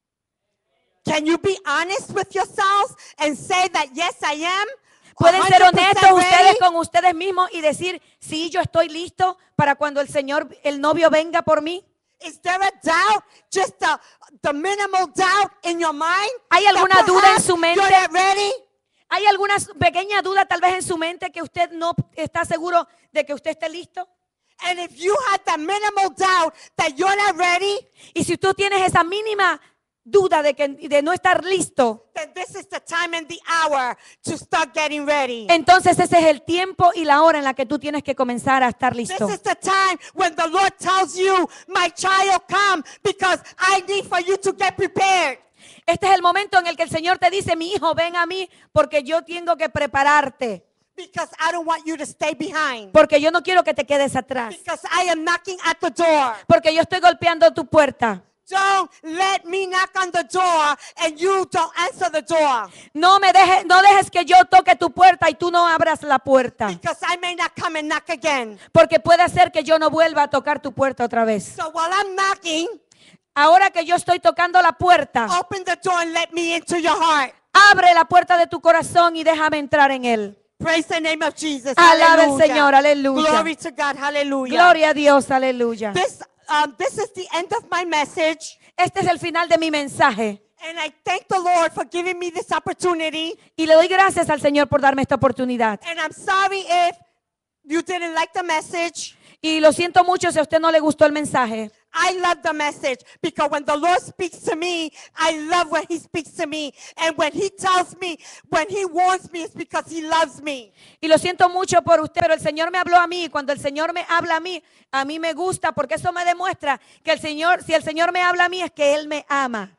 can you be honest with yourselves and say that yes, I am? ¿Pueden ser one hundred percent honestos ustedes ready? con ustedes mismos y decir, sí, yo estoy listo para cuando el Señor, el novio venga por mí? Is there a doubt, just the, the minimal doubt in your mind? ¿Hay that alguna duda en perhaps su mente? You're not ready? ¿Hay alguna pequeña duda tal vez en su mente que usted no está seguro de que usted esté listo? And if you had that minimal doubt that you're not ready, Y si tú tienes esa mínima duda de, que, de no estar listo, then this is the time and the hour to start getting ready. entonces ese es el tiempo y la hora en la que tú tienes que comenzar a estar This listo. is the time when the Lord tells you, my child, come, because I need for you to get prepared. Este es el momento en el que el Señor te dice, mi hijo, ven a mí porque yo tengo que prepararte. Because I don't want you to stay behind. Porque yo no quiero que te quedes atrás. Because I am knocking at the door. Porque yo estoy golpeando tu puerta. Don't let me knock on the door and you don't answer the door. No me dejes, no dejes que yo toque tu puerta y tú no abras la puerta. Because I may not come and knock again. Porque puede ser que yo no vuelva a tocar tu puerta otra vez. So while I'm knocking, Ahora que yo estoy tocando la puerta, open the door and let me into your heart. abre la puerta de tu corazón y déjame entrar en él. Praise the name of Jesus. Alaba al Hallelujah. Señor, aleluya. Glory to God. Hallelujah. Gloria a Dios, aleluya. This, um, this is the end of my message. Este es el final de mi mensaje. And I thank the Lord for giving me this opportunity. Y le doy gracias al Señor por darme esta oportunidad. And I'm sorry if you didn't like the message. Y lo siento mucho si a usted no le gustó el mensaje. I love the message because when the Lord speaks to me, I love when He speaks to me. And when He tells me, when He warns me, it's because He loves me. Y lo siento mucho por usted, pero el Señor me habló a mí. Y cuando el Señor me habla a mí, a mí me gusta porque eso me demuestra que el Señor, si el Señor me habla a mí, es que Él me ama.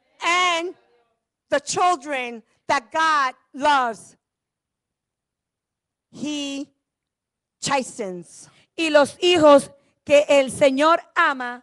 And the children that God loves, He chastens. Y los hijos que el Señor ama,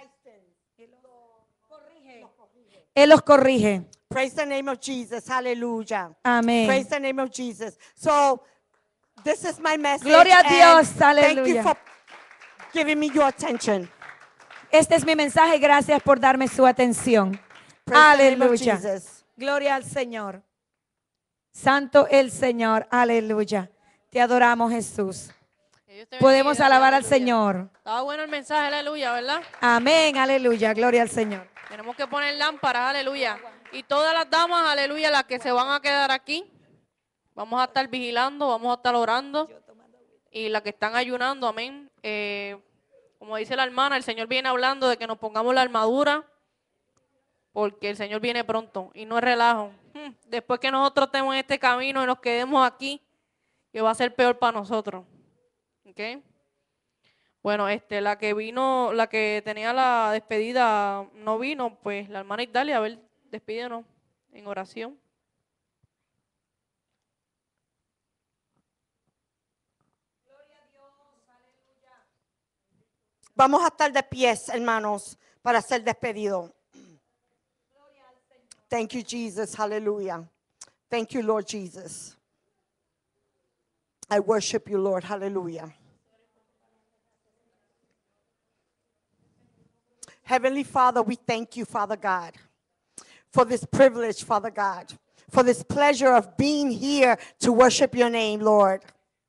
Él los corrige. Praise the name of Jesus. Hallelujah. Amén. Praise the name of Jesus. So, this is my message. Gloria a Dios. and Thank you Aleluya. for giving me your attention. Este es mi mensaje. Gracias por darme su atención. Praise the name of Aleluya. Jesus. Gloria al Señor. Santo el Señor. Aleluya. Te adoramos, Jesús. Que Dios te Podemos bendiga, alabar al aleluya. Señor. Estaba bueno el mensaje, aleluya, ¿verdad? Amén. Aleluya. Gloria al Señor. Tenemos que poner lámparas, aleluya. Y todas las damas, aleluya, las que se van a quedar aquí, vamos a estar vigilando, vamos a estar orando. Y las que están ayunando, amén. Eh, como dice la hermana, el Señor viene hablando de que nos pongamos la armadura, porque el Señor viene pronto y no es relajo. Hmm, Después que nosotros estemos en este camino y nos quedemos aquí, que va a ser peor para nosotros. ¿Ok? Bueno, este, la que vino, la que tenía la despedida no vino, pues la hermana Italia, a ver, despídenos en oración. Vamos a estar de pies, hermanos, para ser despedido. Thank you, Jesus. Hallelujah. Thank you, Lord Jesus. I worship you, Lord. Hallelujah. Heavenly Father, we thank you, Father God, for this privilege, Father God, for this pleasure of being here to worship your name, Lord.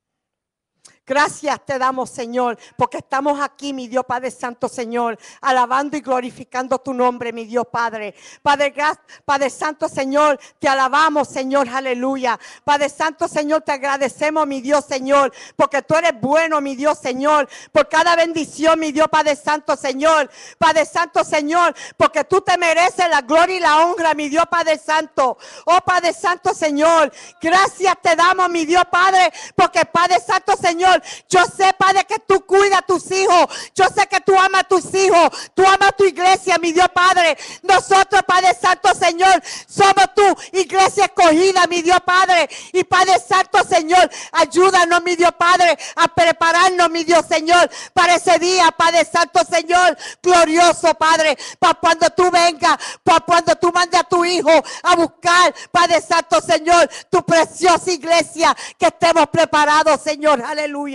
Gracias te damos, Señor, porque estamos aquí, mi Dios Padre Santo, Señor, alabando y glorificando tu nombre, mi Dios Padre. Padre, Padre Santo, Señor, te alabamos, Señor, aleluya. Padre Santo, Señor, te agradecemos, mi Dios, Señor, porque tú eres bueno, mi Dios, Señor, por cada bendición, mi Dios Padre Santo, Señor. Padre Santo, Señor, porque tú te mereces la gloria y la honra, mi Dios Padre Santo. Oh, Padre Santo, Señor, gracias te damos, mi Dios Padre, porque Padre Santo, Señor, yo sé, Padre, que tú cuidas a tus hijos. Yo sé que tú amas a tus hijos. Tú amas a tu iglesia, mi Dios Padre. Nosotros, Padre Santo, Señor, somos tu iglesia escogida, mi Dios Padre. Y Padre Santo, Señor, ayúdanos, mi Dios Padre, a prepararnos, mi Dios Señor, para ese día, Padre Santo, Señor, glorioso, Padre, para cuando tú vengas, para cuando tú mandes a tu hijo a buscar, Padre Santo, Señor, tu preciosa iglesia, que estemos preparados, Señor, aleluya.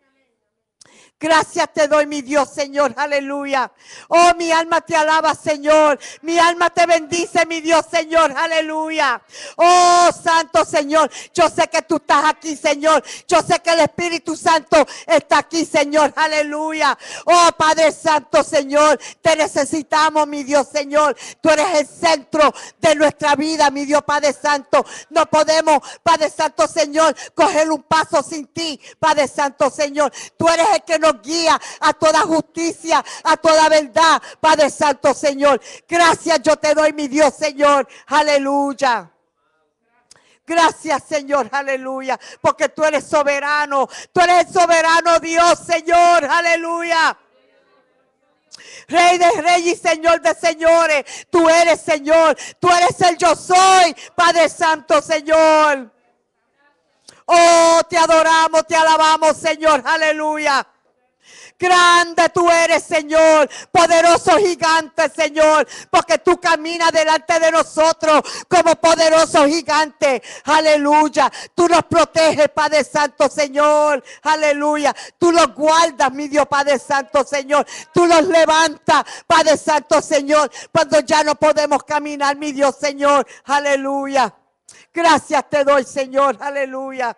Gracias te doy, mi Dios, Señor, aleluya. Oh, mi alma te alaba, Señor. Mi alma te bendice, mi Dios, Señor, aleluya. Oh, Santo Señor, yo sé que tú estás aquí, Señor. Yo sé que el Espíritu Santo está aquí, Señor, aleluya. Oh, Padre Santo, Señor, te necesitamos, mi Dios, Señor. Tú eres el centro de nuestra vida, mi Dios, Padre Santo. No podemos, Padre Santo, Señor, coger un paso sin ti, Padre Santo, Señor. Tú eres el que nos guía a toda justicia, a toda verdad, Padre Santo, Señor. Gracias yo te doy, mi Dios, Señor, aleluya. Gracias, Señor, aleluya, porque tú eres soberano, tú eres el soberano Dios, Señor, aleluya. Rey de reyes y Señor de señores, tú eres, Señor, tú eres el yo soy, Padre Santo, Señor. Oh, te adoramos, te alabamos, Señor, aleluya. Grande tú eres, Señor, poderoso gigante, Señor, porque tú caminas delante de nosotros como poderoso gigante, aleluya. Tú nos proteges, Padre Santo, Señor, aleluya. Tú los guardas, mi Dios, Padre Santo, Señor. Tú los levantas, Padre Santo, Señor, cuando ya no podemos caminar, mi Dios, Señor, aleluya. Gracias te doy, Señor, aleluya.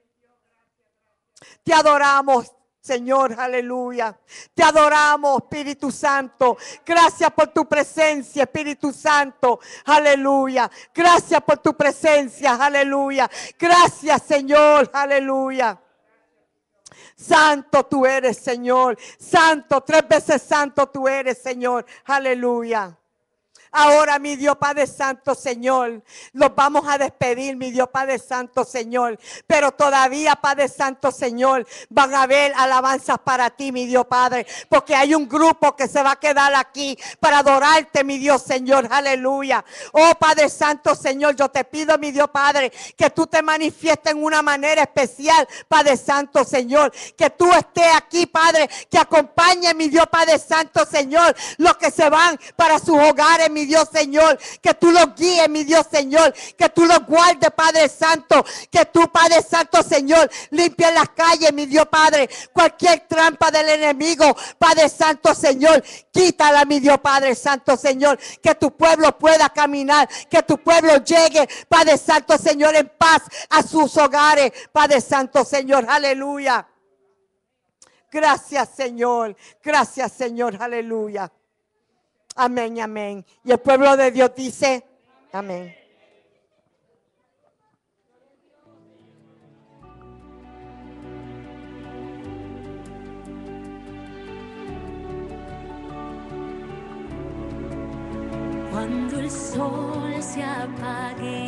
Te adoramos, Señor, aleluya. Te adoramos, Espíritu Santo. Gracias por tu presencia, Espíritu Santo, aleluya. Gracias por tu presencia, aleluya. Gracias, Señor, aleluya. Santo tú eres, Señor. Santo, tres veces santo tú eres, Señor, aleluya. Ahora, mi Dios Padre Santo, Señor, los vamos a despedir, mi Dios Padre Santo, Señor. Pero todavía, Padre Santo, Señor, van a haber alabanzas para ti, mi Dios Padre. Porque hay un grupo que se va a quedar aquí para adorarte, mi Dios, Señor, aleluya. Oh, Padre Santo, Señor, yo te pido, mi Dios Padre, que tú te manifiestes en una manera especial, Padre Santo, Señor. Que tú estés aquí, Padre, que acompañe, mi Dios Padre Santo, Señor, los que se van para sus hogares, mi Dios, Señor, que tú los guíes, mi Dios, Señor, que tú los guardes, Padre Santo, que tú, Padre Santo, Señor, limpies las calles, mi Dios, Padre, cualquier trampa del enemigo, Padre Santo, Señor, quítala, mi Dios, Padre Santo, Señor, que tu pueblo pueda caminar, que tu pueblo llegue, Padre Santo, Señor, en paz a sus hogares, Padre Santo, Señor, aleluya. Gracias, Señor, gracias, Señor, aleluya. Amén, amén. Y el pueblo de Dios dice, amén. Cuando el sol se apague